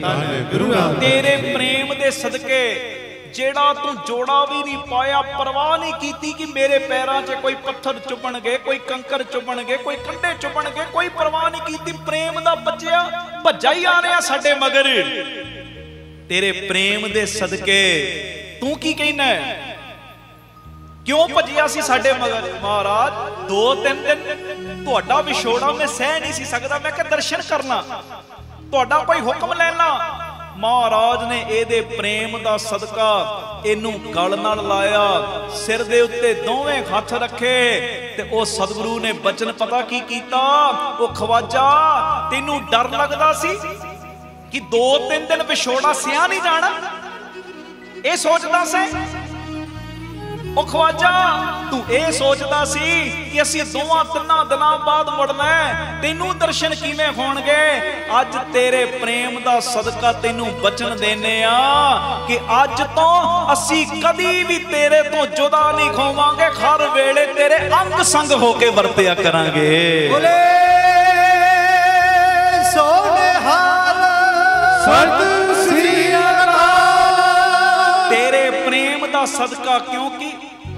तेरे प्रेम दे सदके जेड़ा तू जोड़ा भी नहीं पाया, परवाह नहीं कीती कि मेरे पैरां 'च कोई पत्थर चुभण गए, कोई कंकर चुभण गए, कोई कंडे चुभण गए, कोई परवाह नहीं कीती। प्रेम दा बच्चा भज्जा ही आ रहा साडे मगर, तेरे प्रेम दे सदके तू की कहना है, क्यों भजिया सी साडे मगर? महाराज 2-3 दिन तुहाडा विछोड़ा मैं सह नहीं सी सकदा, मैं क्या दर्शन करना, तुहाडा कोई हुक्म लेना। महाराज ने एदे प्रेम दा सदका इनू गल नाल लाया, सिर दे उत्ते दोवें हथ रखे, ते ओ सतगुरु ने बचन पता की कीता, ओ ख्वाजा तैनू डर लगदा सी कि 2-3 दिन विछोड़ा सिया नहीं जाना, ए सोचदा सी? ओ ख्वाजा तू ए सोचदा सी कि असीं 2-3 दिनां बाद मुड़ना है, तैनू दर्शन किवें होणगे? अज तेरे प्रेम दा सदका तैनू बचन देने आ कि अज तो असीं कदी भी तेरे तो जुदा नहीं होवांगे, हर वेले तेरे अंग संग होके वरतिया करांगे। बोले सदका क्योंकि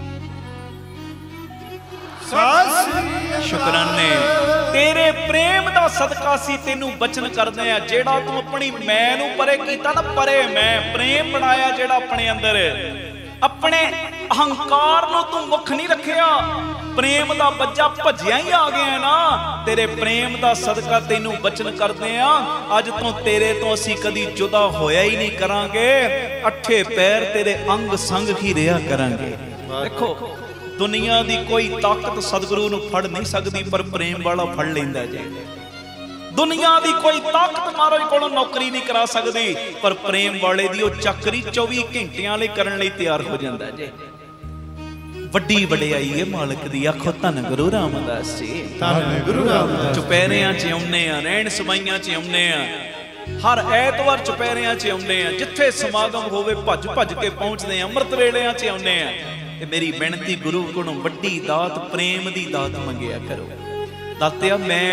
शुकराने तेरे प्रेम दा सदका सी तेनू बचन करदे आ जेड़ा तू अपनी मैं नू परे कीता ना परे मैं प्रेम बनाया जेड़ा अपने अंदर अपने अहंकार नू तू मुख नहीं रखिया प्रेम दा बच्चा भजिया ही आ गया ना तेरे प्रेम दा सदका तेनू बचन करदे आ अज तो तेरे तो असी कदी जुदा होया ही नहीं करांगे अठे पैर तेरे अंग संग ही रिहा करांगे। देखो दुनिया दी कोई ताकत सतगुरु नूं फड़ नहीं सकती पर प्रेम वाला फड़ लैंदा जी। दुनिया दी कोई ताकत महाराज कोलों नौकरी नहीं करा सकती पर प्रेम वाले दी ओह चक्करी 24 घंटियां लई करन लई तैयार हो जांदा जी। वड्डी वडियाई है मालिक दी आखो धन गुरु रामदास जी धन गुरु रामदास। चुपैरियां च आउंदे आ रहण समाइयां च आउंदे आ हर ऐतवार चुपैरियां च आउंदे आ जिथे समागम होवे भज भज के पहुंचदे आ अमृत वेलियां च आउंदे आ ते मेरी बेनती गुरु कोलों वड्डी दात प्रेम दी दात मंगिया करो। दातिया मैं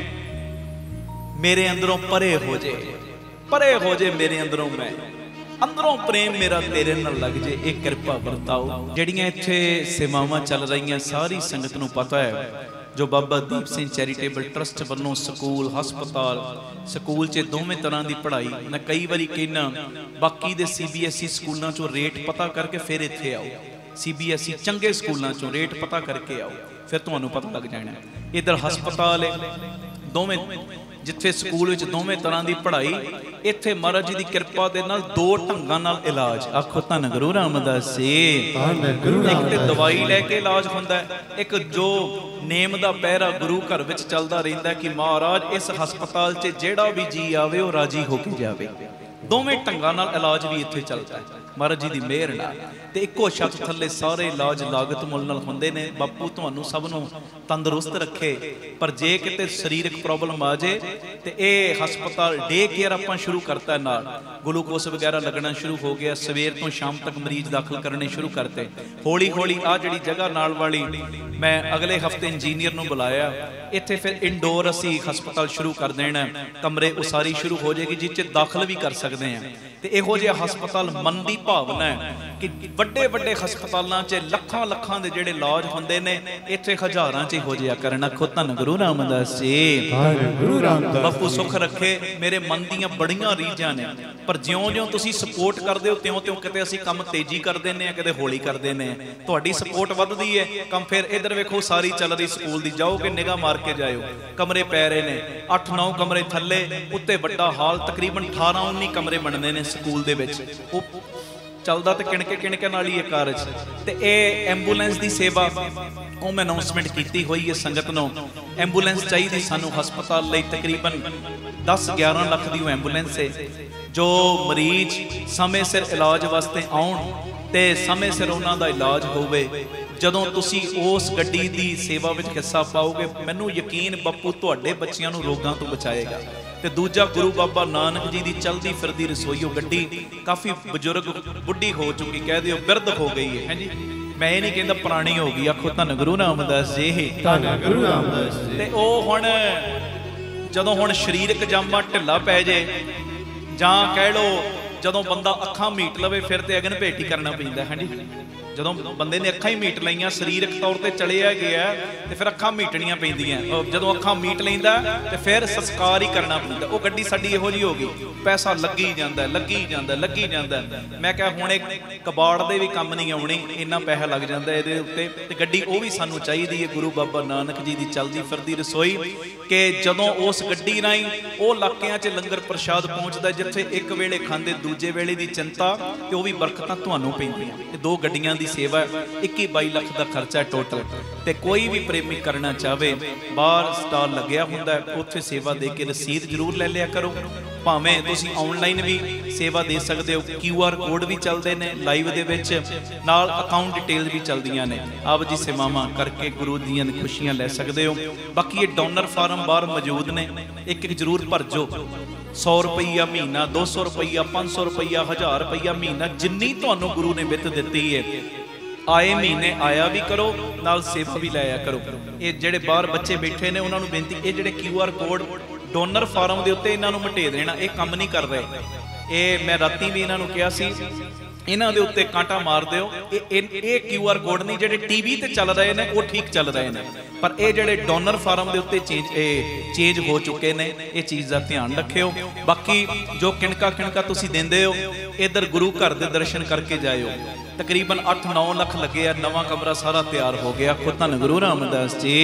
मेरे अंदरों परे हो जे मेरे अंदरों मैं अंदरों प्रेम मेरा तेरे नाल लग जे एक कृपा वरताओ। जड़ियां इत्थे सेवावां चल रही सारी संगत नूं पता है जो बाबा दीप सिंह चैरिटेबल ट्रस्ट वालों स्कूल हस्पताल स्कूल च दोवें तरह की पढ़ाई मैं कई बारी कहना बाकी दे CBSE स्कूलों चों रेट पता करके फिर इत्थे आओ CBSE चंगे स्कूलों चों रेट पता करके आओ फिर तुहानूं पता लग जाना। इधर हस्पताल है दोवें जिथे स्कूल विच दोवें तरह की पढ़ाई इत्थे महाराज जी की कृपा दे नाल दो ढंगां नाल इलाज आखो धन गुरु रामदास जी। एक ते दवाई लैके इलाज हुंदा है एक जो नेम दा पहरा गुरु घर विच चलदा रहिंदा कि महाराज इस हस्पताल च जेड़ा भी जी आवे वो राजी होके जावे। दोवें ढंगां नाल इलाज भी इत्थे चलदा है महाराज जी की मेहर नाल ते इक्को छत थल्ले सारे इलाज लागत मुल नाल हुंदे ने। बापू तुहानूं सब नूं तंदुरुस्त रखे पर जे किते शरीरक प्रॉब्लम आ जाए ते इह हस्पताल डे केयर आपां शुरू करता नाल ग्लूकोस वगैरह लगना शुरू हो गया सवेर तो शाम तक मरीज दाखिल करने शुरू करते हौली हौली आ जिहड़ी जगह नाल वाली मैं अगले हफ्ते इंजीनियर नूं बुलाया इत्थे फिर इंडोर असी हस्पताल शुरू कर देना कमरे उसारी शुरू हो जाएगी जिस च दाखिल भी कर सकते हैं। ते इहो जिहा हस्पताल मन दी भावना है कि वड्डे वड्डे हस्पतालों च लखां लखां दे जिहड़े इलाज हुंदे ने इत्थे हज़ारां च हो जिया करन। आखो धन गुरु रामदास जी गुरु रामदास। बापू सुख रखे मेरे मन दीयां बड़ियां रीझां ने पर ज्यों-ज्यों तुसीं सपोर्ट करदे हो त्यों-त्यों किते असीं काम तेजी कर दिंदे आ किते हौली कर दिंदे आ। तुहाडी सपोर्ट वधदी है कम फिर इधर वेखो सारी चल रही स्कूल दी जाओगे निगाह मार के जाओ कमरे पै रहे ने 8-9 कमरे थल्ले उत्ते वड्डा हाल तकरीबन 18-19 कमरे बनने ने स्कूल दे विच चलदा ते किणके नाल ही कारज ते ए एंबूलेंस दी सेवा ਉਹ मैं अनाउंसमेंट की हुई है संगत नूं एंबूलेंस चाहिए सानू हस्पताल लई तकरीबन 10-11 लाख की एंबूलेंस है जो मरीज समय सिर इलाज वास्ते आउण ते समय सिर उन्हां दा इलाज होवे जदों तुसी उस गड्डी दी सेवा विच हिस्सा पाओगे मैनूं यकीन बापू तुहाडे बच्चियां नूं रोगां तो बचाएगा। ते दूजा गुरु बाबा नानक जी की चलती फिरदी रसोईओ गड्डी काफ़ी बजुर्ग बुढ़ी हो चुकी कह दिओ बिरध हो गई है जी मैं ये नहीं कहता पुरानी हो गई। आखो धन गुरु रामदास जी धन गुरु रामदास जी। ते ओ हुण जदों हुण शरीरक जामा ढिला पै जे जां कह लो जदों बंदा अखां मीट लवे फिर ते अगन भेट ही करना पैंदा है जी। जदों बंदे ने अखां ही मीट लईआं शरीरक तौर पर चलिया गया तो फिर अखां मीटनियां पैंदियां जदों अखां मीट लैंदा तो फिर संस्कार ही करना पैंदा। वो गड्डी साडी इहो जी हो गई पैसा लगी जांदा लगी जांदा मैं क्या हुण एक कबाड़ दे भी काम नहीं आउणी इन्ना पैसा लग जांदा इहदे उत्ते ते गड्डी वो भी सानू चाहिदी है गुरु बाबा नानक जी की चलदी फिरदी रसोई कि जदों उस गड्डी राहीं वो इलाकिਆਂ च लंगर प्रशाद पहुँचता जिथे एक वेले खांदे दूजे वेले की चिंता तो वह भी बरकतां तुहानूं पैंदियां। दो गड्डियां की सेवा 21-22 लाख का खर्चा टोटल ते कोई भी प्रेमी करना चाहे बाहर स्टाल लग्या हुंदा उत्थे सेवा दे के रसीद जरूर ले लिया करो भावें तुसीं ऑनलाइन भी सेवा दे सकते हो QR कोड भी चलते हैं लाइव दे विच नाल अकाउंट डिटेल भी चलदियां ने आप जी सेवावां करके गुरु दीयां खुशियां ले सकते हो। बाकी ये डोनर फार्म बाहर मौजूद ने एक जरूर भरजो 100 रुपया महीना 200 रुपया 500 रुपया 1000 रुपया महीना जिन्नी तुहानूं गुरु ने वित्त दित्ती है आए महीने आया भी करो नाल सेवा भी लाया करो। ये जेड़े बाहर बच्चे बैठे ने उन्होंने बेनती ये जेड़े QR कोड डोनर फार्म के उत्ते इन्हां नूं मटे देना ये काम नहीं कर रहे। ये मैं राती भी इन्हां नूं कहा सी ਇਹਨਾਂ ਦੇ ਉੱਤੇ ਕਾਂਟਾ ਮਾਰ ਦਿਓ। ਇਹ QR ਕੋਡ ਨਹੀਂ, ਜਿਹੜੇ ਟੀਵੀ ਤੇ ਚੱਲ ਰਹੇ ਨੇ ਉਹ ਠੀਕ ਚੱਲ ਰਹੇ ਨੇ, ਪਰ ਇਹ ਜਿਹੜੇ ਡੋਨਰ ਫਾਰਮ ਦੇ ਉੱਤੇ ਚੇਂਜ ਹੋ ਚੁੱਕੇ ਨੇ, ਇਹ ਚੀਜ਼ ਦਾ ਧਿਆਨ ਰੱਖਿਓ। ਬਾਕੀ ਜੋ ਕਿਣਕਾ ਤੁਸੀਂ ਦਿੰਦੇ ਹੋ, ਇੱਧਰ ਗੁਰੂ ਘਰ ਦੇ ਦਰਸ਼ਨ ਕਰਕੇ ਜਾਇਓ। ਤਕਰੀਬਨ 8-9 ਲੱਖ ਲੱਗੇ ਆ, ਨਵਾਂ ਕਮਰਾ ਸਾਰਾ ਤਿਆਰ ਹੋ ਗਿਆ। ਖੁਦ ਧੰਨ ਗੁਰੂ ਰਾਮਦਾਸ ਜੀ,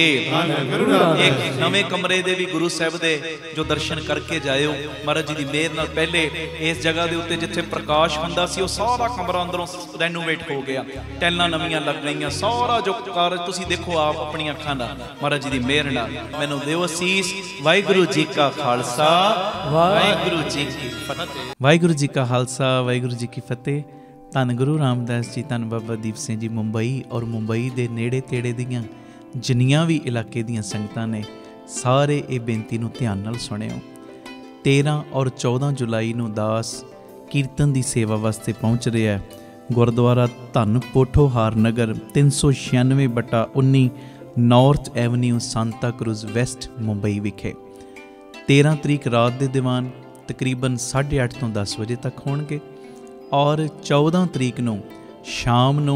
ਇੱਕ ਨਵੇਂ ਕਮਰੇ ਦੇ ਵੀ ਗੁਰੂ ਸਾਹਿਬ ਦੇ ਜੋ ਦਰਸ਼ਨ ਕਰਕੇ ਜਾਇਓ। ਮਹਾਰਾਜ ਜੀ ਦੀ ਮਿਹਰ ਨਾਲ ਪਹਿਲੇ ਇਸ ਜਗ੍ਹਾ ਦੇ ਉੱਤੇ ਜਿੱਥੇ ਪ੍ਰਕਾਸ਼ ਹੁੰਦਾ ਸੀ, ਉਹ ਸਾਰਾ ਕਮਰਾ ਅੰਦਰੋਂ ਰੈਨੋਵੇਟ ਹੋ ਗਿਆ, ਟੈਲਾਂ ਨਵੀਆਂ ਲੱਗ ਗਈਆਂ, ਸਾਰਾ ਜੋ ਕਾਰਜ ਤੁਸੀਂ ਦੇਖੋ ਆਪ ਆਪਣੀਆਂ ਅੱਖਾਂ ਨਾਲ। ਮਹਾਰਾਜ ਜੀ ਦੀ ਮਿਹਰ ਨਾਲ ਮੈਨੂੰ ਦਿਓ ਅਸੀਸ। ਵਾਹਿਗੁਰੂ ਜੀ ਕਾ ਖਾਲਸਾ, ਵਾਹਿਗੁਰੂ ਜੀ ਕੀ ਫਤਿਹ। ਵਾਹਿਗੁਰੂ ਜੀ ਕਾ ਖਾਲਸਾ, ਵਾਹਿਗੁਰੂ ਜੀ ਕੀ ਫਤਿਹ। ਧੰਨ ਗੁਰੂ ਰਾਮਦਾਸ ਜੀ, ਧੰਨ ਬਾਬਾ ਦੀਪ ਸਿੰਘ ਜੀ। ਮੁੰਬਈ ਔਰ ਮੁੰਬਈ ਦੇ ਨੇੜੇ ਤੇੜੇ ਦੀਆਂ ਜਿੰਨੀਆਂ ਵੀ ਇਲਾਕੇ ਦੀਆਂ ਸੰਗਤਾਂ ਨੇ, ਸਾਰੇ ਇਹ ਬੇਨਤੀ ਨੂੰ ਧਿਆਨ ਨਾਲ ਸੁਣਿਓ। 13 ਔਰ 14 ਜੁਲਾਈ ਨੂੰ ਦਾਸ ਕੀਰਤਨ ਦੀ ਸੇਵਾ ਵਾਸਤੇ ਪਹੁੰਚ ਰਿਹਾ ਹੈ Gurdwara Dhan Pothohar Nagar 396/19 north avenue, Santa Cruz west, Mumbai ਵਿਖੇ। 13 ਤਰੀਕ ਰਾਤ ਦੇ ਦੀਵਾਨ ਤਕਰੀਬਨ 8:30 ਤੋਂ 10 ਵਜੇ ਤੱਕ ਹੋਣਗੇ ਔਰ 14 ਤਰੀਕ ਨੂੰ ਸ਼ਾਮ ਨੂੰ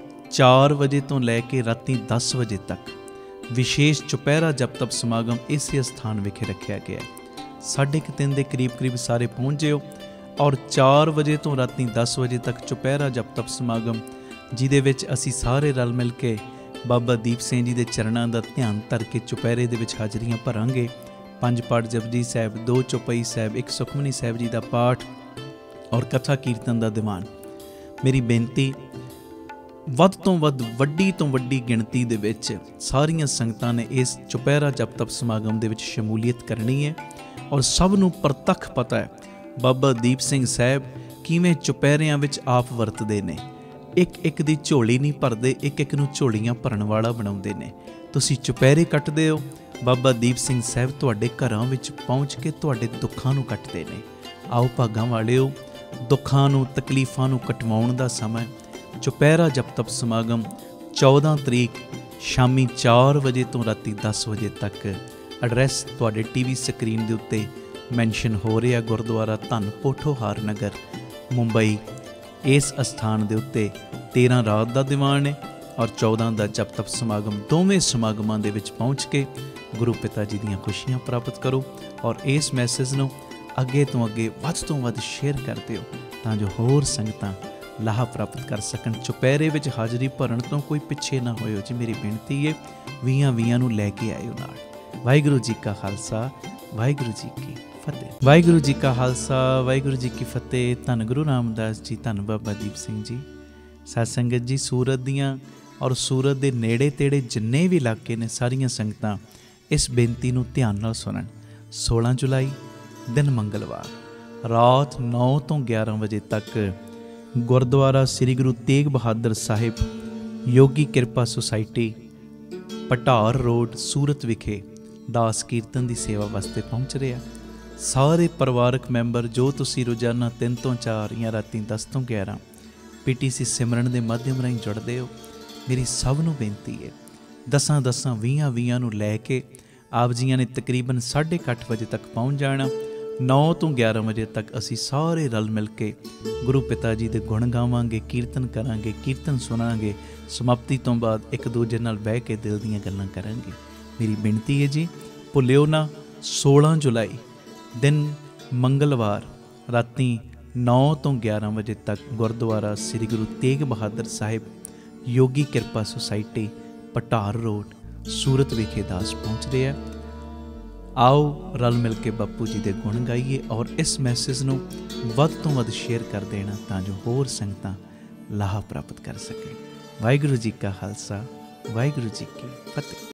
4 ਵਜੇ ਤੋਂ ਲੈ ਕੇ ਰਾਤੀ 10 ਵਜੇ ਤੱਕ ਵਿਸ਼ੇਸ਼ ਚੁਪਹਿਰਾ ਜਪ ਤਪ ਸਮਾਗਮ ਇਸੇ ਸਥਾਨ ਵਿਖੇ ਰੱਖਿਆ ਗਿਆ ਹੈ। 3:30 ਦੇ ਕਰੀਬ ਸਾਰੇ ਪਹੁੰਚ ਜਿਓ ਔਰ 4 ਵਜੇ ਤੋਂ ਰਾਤੀ 10 ਵਜੇ ਤੱਕ ਚੁਪਹਿਰਾ ਜਪ ਤਪ ਸਮਾਗਮ, ਜਿਹਦੇ ਵਿੱਚ ਅਸੀਂ ਸਾਰੇ ਰਲ ਮਿਲ ਕੇ ਬਾਬਾ ਦੀਪ ਸਿੰਘ ਜੀ ਦੇ ਚਰਨਾਂ ਦਾ ਧਿਆਨ ਧਰ ਕੇ ਚੁਪਹਿਰੇ ਦੇ ਵਿੱਚ ਹਾਜ਼ਰੀਆਂ ਭਰਾਂਗੇ। 5 ਪਾਠ ਜਪਜੀ ਸਾਹਿਬ, 2 ਚੌਪਈ ਸਾਹਿਬ, 1 ਸੁਖਮਨੀ ਸਾਹਿਬ ਜੀ ਦਾ ਪਾਠ ਔਰ ਕਥਾ ਕੀਰਤਨ ਦਾ ਦੀਵਾਨ। ਮੇਰੀ ਬੇਨਤੀ, ਵੱਧ ਤੋਂ ਵੱਧ, ਵੱਡੀ ਤੋਂ ਵੱਡੀ ਗਿਣਤੀ ਦੇ ਵਿੱਚ ਸਾਰੀਆਂ ਸੰਗਤਾਂ ਨੇ ਇਸ ਚੁਪਹਿਰਾ ਜਪ ਤਪ ਸਮਾਗਮ ਦੇ ਵਿੱਚ ਸ਼ਮੂਲੀਅਤ ਕਰਨੀ ਹੈ ਔਰ ਸਭ ਨੂੰ ਪ੍ਰਤੱਖ ਪਤਾ ਹੈ ਬਾਬਾ ਦੀਪ ਸਿੰਘ ਸਾਹਿਬ ਕਿਵੇਂ ਚੁਪਹਿਰਿਆਂ ਵਿੱਚ ਆਪ ਵਰਤਦੇ ਨੇ। ਇੱਕ ਦੀ ਝੋਲੀ ਨਹੀਂ ਭਰਦੇ, ਇੱਕ ਨੂੰ ਝੋਲੀਆਂ ਭਰਨ ਵਾਲਾ ਬਣਾਉਂਦੇ ਨੇ। ਤੁਸੀਂ ਚੁਪਹਿਰੇ ਕੱਟਦੇ ਹੋ, ਬਾਬਾ ਦੀਪ ਸਿੰਘ ਸਾਹਿਬ ਤੁਹਾਡੇ ਘਰਾਂ ਵਿੱਚ ਪਹੁੰਚ ਕੇ ਤੁਹਾਡੇ ਦੁੱਖਾਂ ਨੂੰ ਕੱਟਦੇ ਨੇ। ਆਓ ਭਾਗਾਂ ਵਾਲਿਓ, ਦੁੱਖਾਂ ਨੂੰ, ਤਕਲੀਫਾਂ ਨੂੰ ਕਟਵਾਉਣ ਦਾ ਸਮਾਂ। ਚੁਪਹਿਰਾ ਜਪ ਤਪ ਸਮਾਗਮ 14 ਤਰੀਕ ਸ਼ਾਮੀ 4 ਵਜੇ ਤੋਂ ਰਾਤੀ 10 ਵਜੇ ਤੱਕ। ਐਡਰੈਸ ਤੁਹਾਡੇ ਟੀਵੀ ਸਕਰੀਨ ਦੇ ਉੱਤੇ ਮੈਂਸ਼ਨ ਹੋ ਰਿਹਾ, ਗੁਰਦੁਆਰਾ ਧੰਨ ਪੋਠੋਹਾਰ ਨਗਰ, ਮੁੰਬਈ। ਇਸ ਅਸਥਾਨ ਦੇ ਉੱਤੇ 13 ਰਾਤ ਦਾ ਦੀਵਾਨ ਹੈ ਔਰ 14 ਦਾ ਜਪ ਤਪ ਸਮਾਗਮ। ਦੋਵੇਂ ਸਮਾਗਮਾਂ ਦੇ ਵਿੱਚ ਪਹੁੰਚ ਕੇ ਗੁਰੂ ਪਿਤਾ ਜੀ ਦੀਆਂ ਖੁਸ਼ੀਆਂ ਪ੍ਰਾਪਤ ਕਰੋ ਔਰ ਇਸ ਮੈਸੇਜ ਨੂੰ ਅੱਗੇ ਤੋਂ ਅੱਗੇ ਵੱਧ ਤੋਂ ਵੱਧ ਸ਼ੇਅਰ ਕਰ ਦਿਓ ਤਾਂ ਜੋ ਹੋਰ ਸੰਗਤਾਂ ਲਾਹਾ ਪ੍ਰਾਪਤ ਕਰ ਸਕਣ। ਚੁਪਹਿਰੇ ਵਿੱਚ ਹਾਜ਼ਰੀ ਭਰਨ ਤੋਂ ਕੋਈ ਪਿੱਛੇ ਨਾ ਹੋਇਓ ਜੀ, ਮੇਰੀ ਬੇਨਤੀ ਹੈ। 20 ਨੂੰ ਲੈ ਕੇ ਆਇਓ ਨਾਲ। ਵਾਹਿਗੁਰੂ ਜੀ ਕਾ ਖਾਲਸਾ, ਵਾਹਿਗੁਰੂ ਜੀ ਕੀ ਫਤਿਹ। ਵਾਹਿਗੁਰੂ ਜੀ ਕਾ ਖਾਲਸਾ, ਵਾਹਿਗੁਰੂ ਜੀ ਕੀ ਫਤਿਹ। ਧੰਨ ਗੁਰੂ ਰਾਮਦਾਸ ਜੀ, ਧੰਨ ਬਾਬਾ ਦੀਪ ਸਿੰਘ ਜੀ। ਸਾਧ ਸੰਗਤ ਜੀ, ਸੂਰਤ ਦੀਆਂ ਔਰ ਸੂਰਤ ਦੇ ਨੇੜੇ ਤੇੜੇ ਜਿੰਨੇ ਵੀ ਇਲਾਕੇ ਨੇ, ਸਾਰੀਆਂ ਸੰਗਤਾਂ ਇਸ ਬੇਨਤੀ ਨੂੰ ਧਿਆਨ ਨਾਲ ਸੁਣਨ। 16 ਜੁਲਾਈ ਦਿਨ ਮੰਗਲਵਾਰ, ਰਾਤ 9 ਤੋਂ 11 ਵਜੇ ਤੱਕ ਗੁਰਦੁਆਰਾ ਸ੍ਰੀ ਗੁਰੂ ਤੇਗ ਬਹਾਦਰ ਸਾਹਿਬ ਯੋਗੀ ਕਿਰਪਾ ਸੁਸਾਇਟੀ, ਪਟਾਰ ਰੋਡ, ਸੂਰਤ ਵਿਖੇ ਦਾਸ ਕੀਰਤਨ ਦੀ ਸੇਵਾ ਵਾਸਤੇ ਪਹੁੰਚ ਰਿਹਾ। ਸਾਰੇ ਪਰਿਵਾਰਕ ਮੈਂਬਰ ਜੋ ਤੁਸੀਂ ਰੋਜ਼ਾਨਾ 3 ਤੋਂ 4 ਜਾਂ ਰਾਤੀ 10 ਤੋਂ 11 PTC ਸਿਮਰਨ ਦੇ ਮਾਧਿਅਮ ਰਾਹੀਂ ਜੁੜਦੇ ਹੋ, ਮੇਰੀ ਸਭ ਨੂੰ ਬੇਨਤੀ ਹੈ 10 20 ਨੂੰ ਲੈ ਕੇ ਆਪ ਜੀਆਂ ਨੇ ਤਕਰੀਬਨ 8:30 ਵਜੇ ਤੱਕ ਪਹੁੰਚ ਜਾਣਾ। 9 ਤੋਂ 11 ਵਜੇ ਤੱਕ ਅਸੀਂ ਸਾਰੇ ਰਲ ਮਿਲ ਕੇ ਗੁਰੂ ਪਿਤਾ ਜੀ ਦੇ ਗੁਣ ਗਾਵਾਂਗੇ, ਕੀਰਤਨ ਕਰਾਂਗੇ, ਕੀਰਤਨ ਸੁਣਾਂਗੇ। ਸਮਾਪਤੀ ਤੋਂ ਬਾਅਦ ਇੱਕ ਦੂਜੇ ਨਾਲ ਬਹਿ ਕੇ ਦਿਲ ਦੀਆਂ ਗੱਲਾਂ ਕਰਾਂਗੇ। ਮੇਰੀ ਬੇਨਤੀ ਹੈ ਜੀ, ਭੁੱਲਿਓ ਨਾ, 16 ਜੁਲਾਈ ਦਿਨ ਮੰਗਲਵਾਰ ਰਾਤੀ 9 ਤੋਂ 11 ਵਜੇ ਤੱਕ ਗੁਰਦੁਆਰਾ ਸ੍ਰੀ ਗੁਰੂ ਤੇਗ ਬਹਾਦਰ ਸਾਹਿਬ ਯੋਗੀ ਕਿਰਪਾ ਸੁਸਾਇਟੀ, ਪਟਾਰ ਰੋਡ, ਸੂਰਤ ਵਿਖੇ ਦਾਸ ਪਹੁੰਚ ਰਿਹਾ। ਆਓ ਰਲ ਮਿਲ ਕੇ ਬਾਪੂ ਜੀ ਦੇ ਗੁਣ ਗਾਈਏ ਔਰ ਇਸ ਮੈਸੇਜ ਨੂੰ ਵੱਧ ਤੋਂ ਵੱਧ ਸ਼ੇਅਰ ਕਰ ਦੇਣਾ ਤਾਂ ਜੋ ਹੋਰ ਸੰਗਤਾਂ ਲਾਹਾ ਪ੍ਰਾਪਤ ਕਰ ਸਕਣ। ਵਾਹਿਗੁਰੂ ਜੀ ਕਾ ਖਾਲਸਾ, ਵਾਹਿਗੁਰੂ ਜੀ ਕੀ ਫਤਿਹ।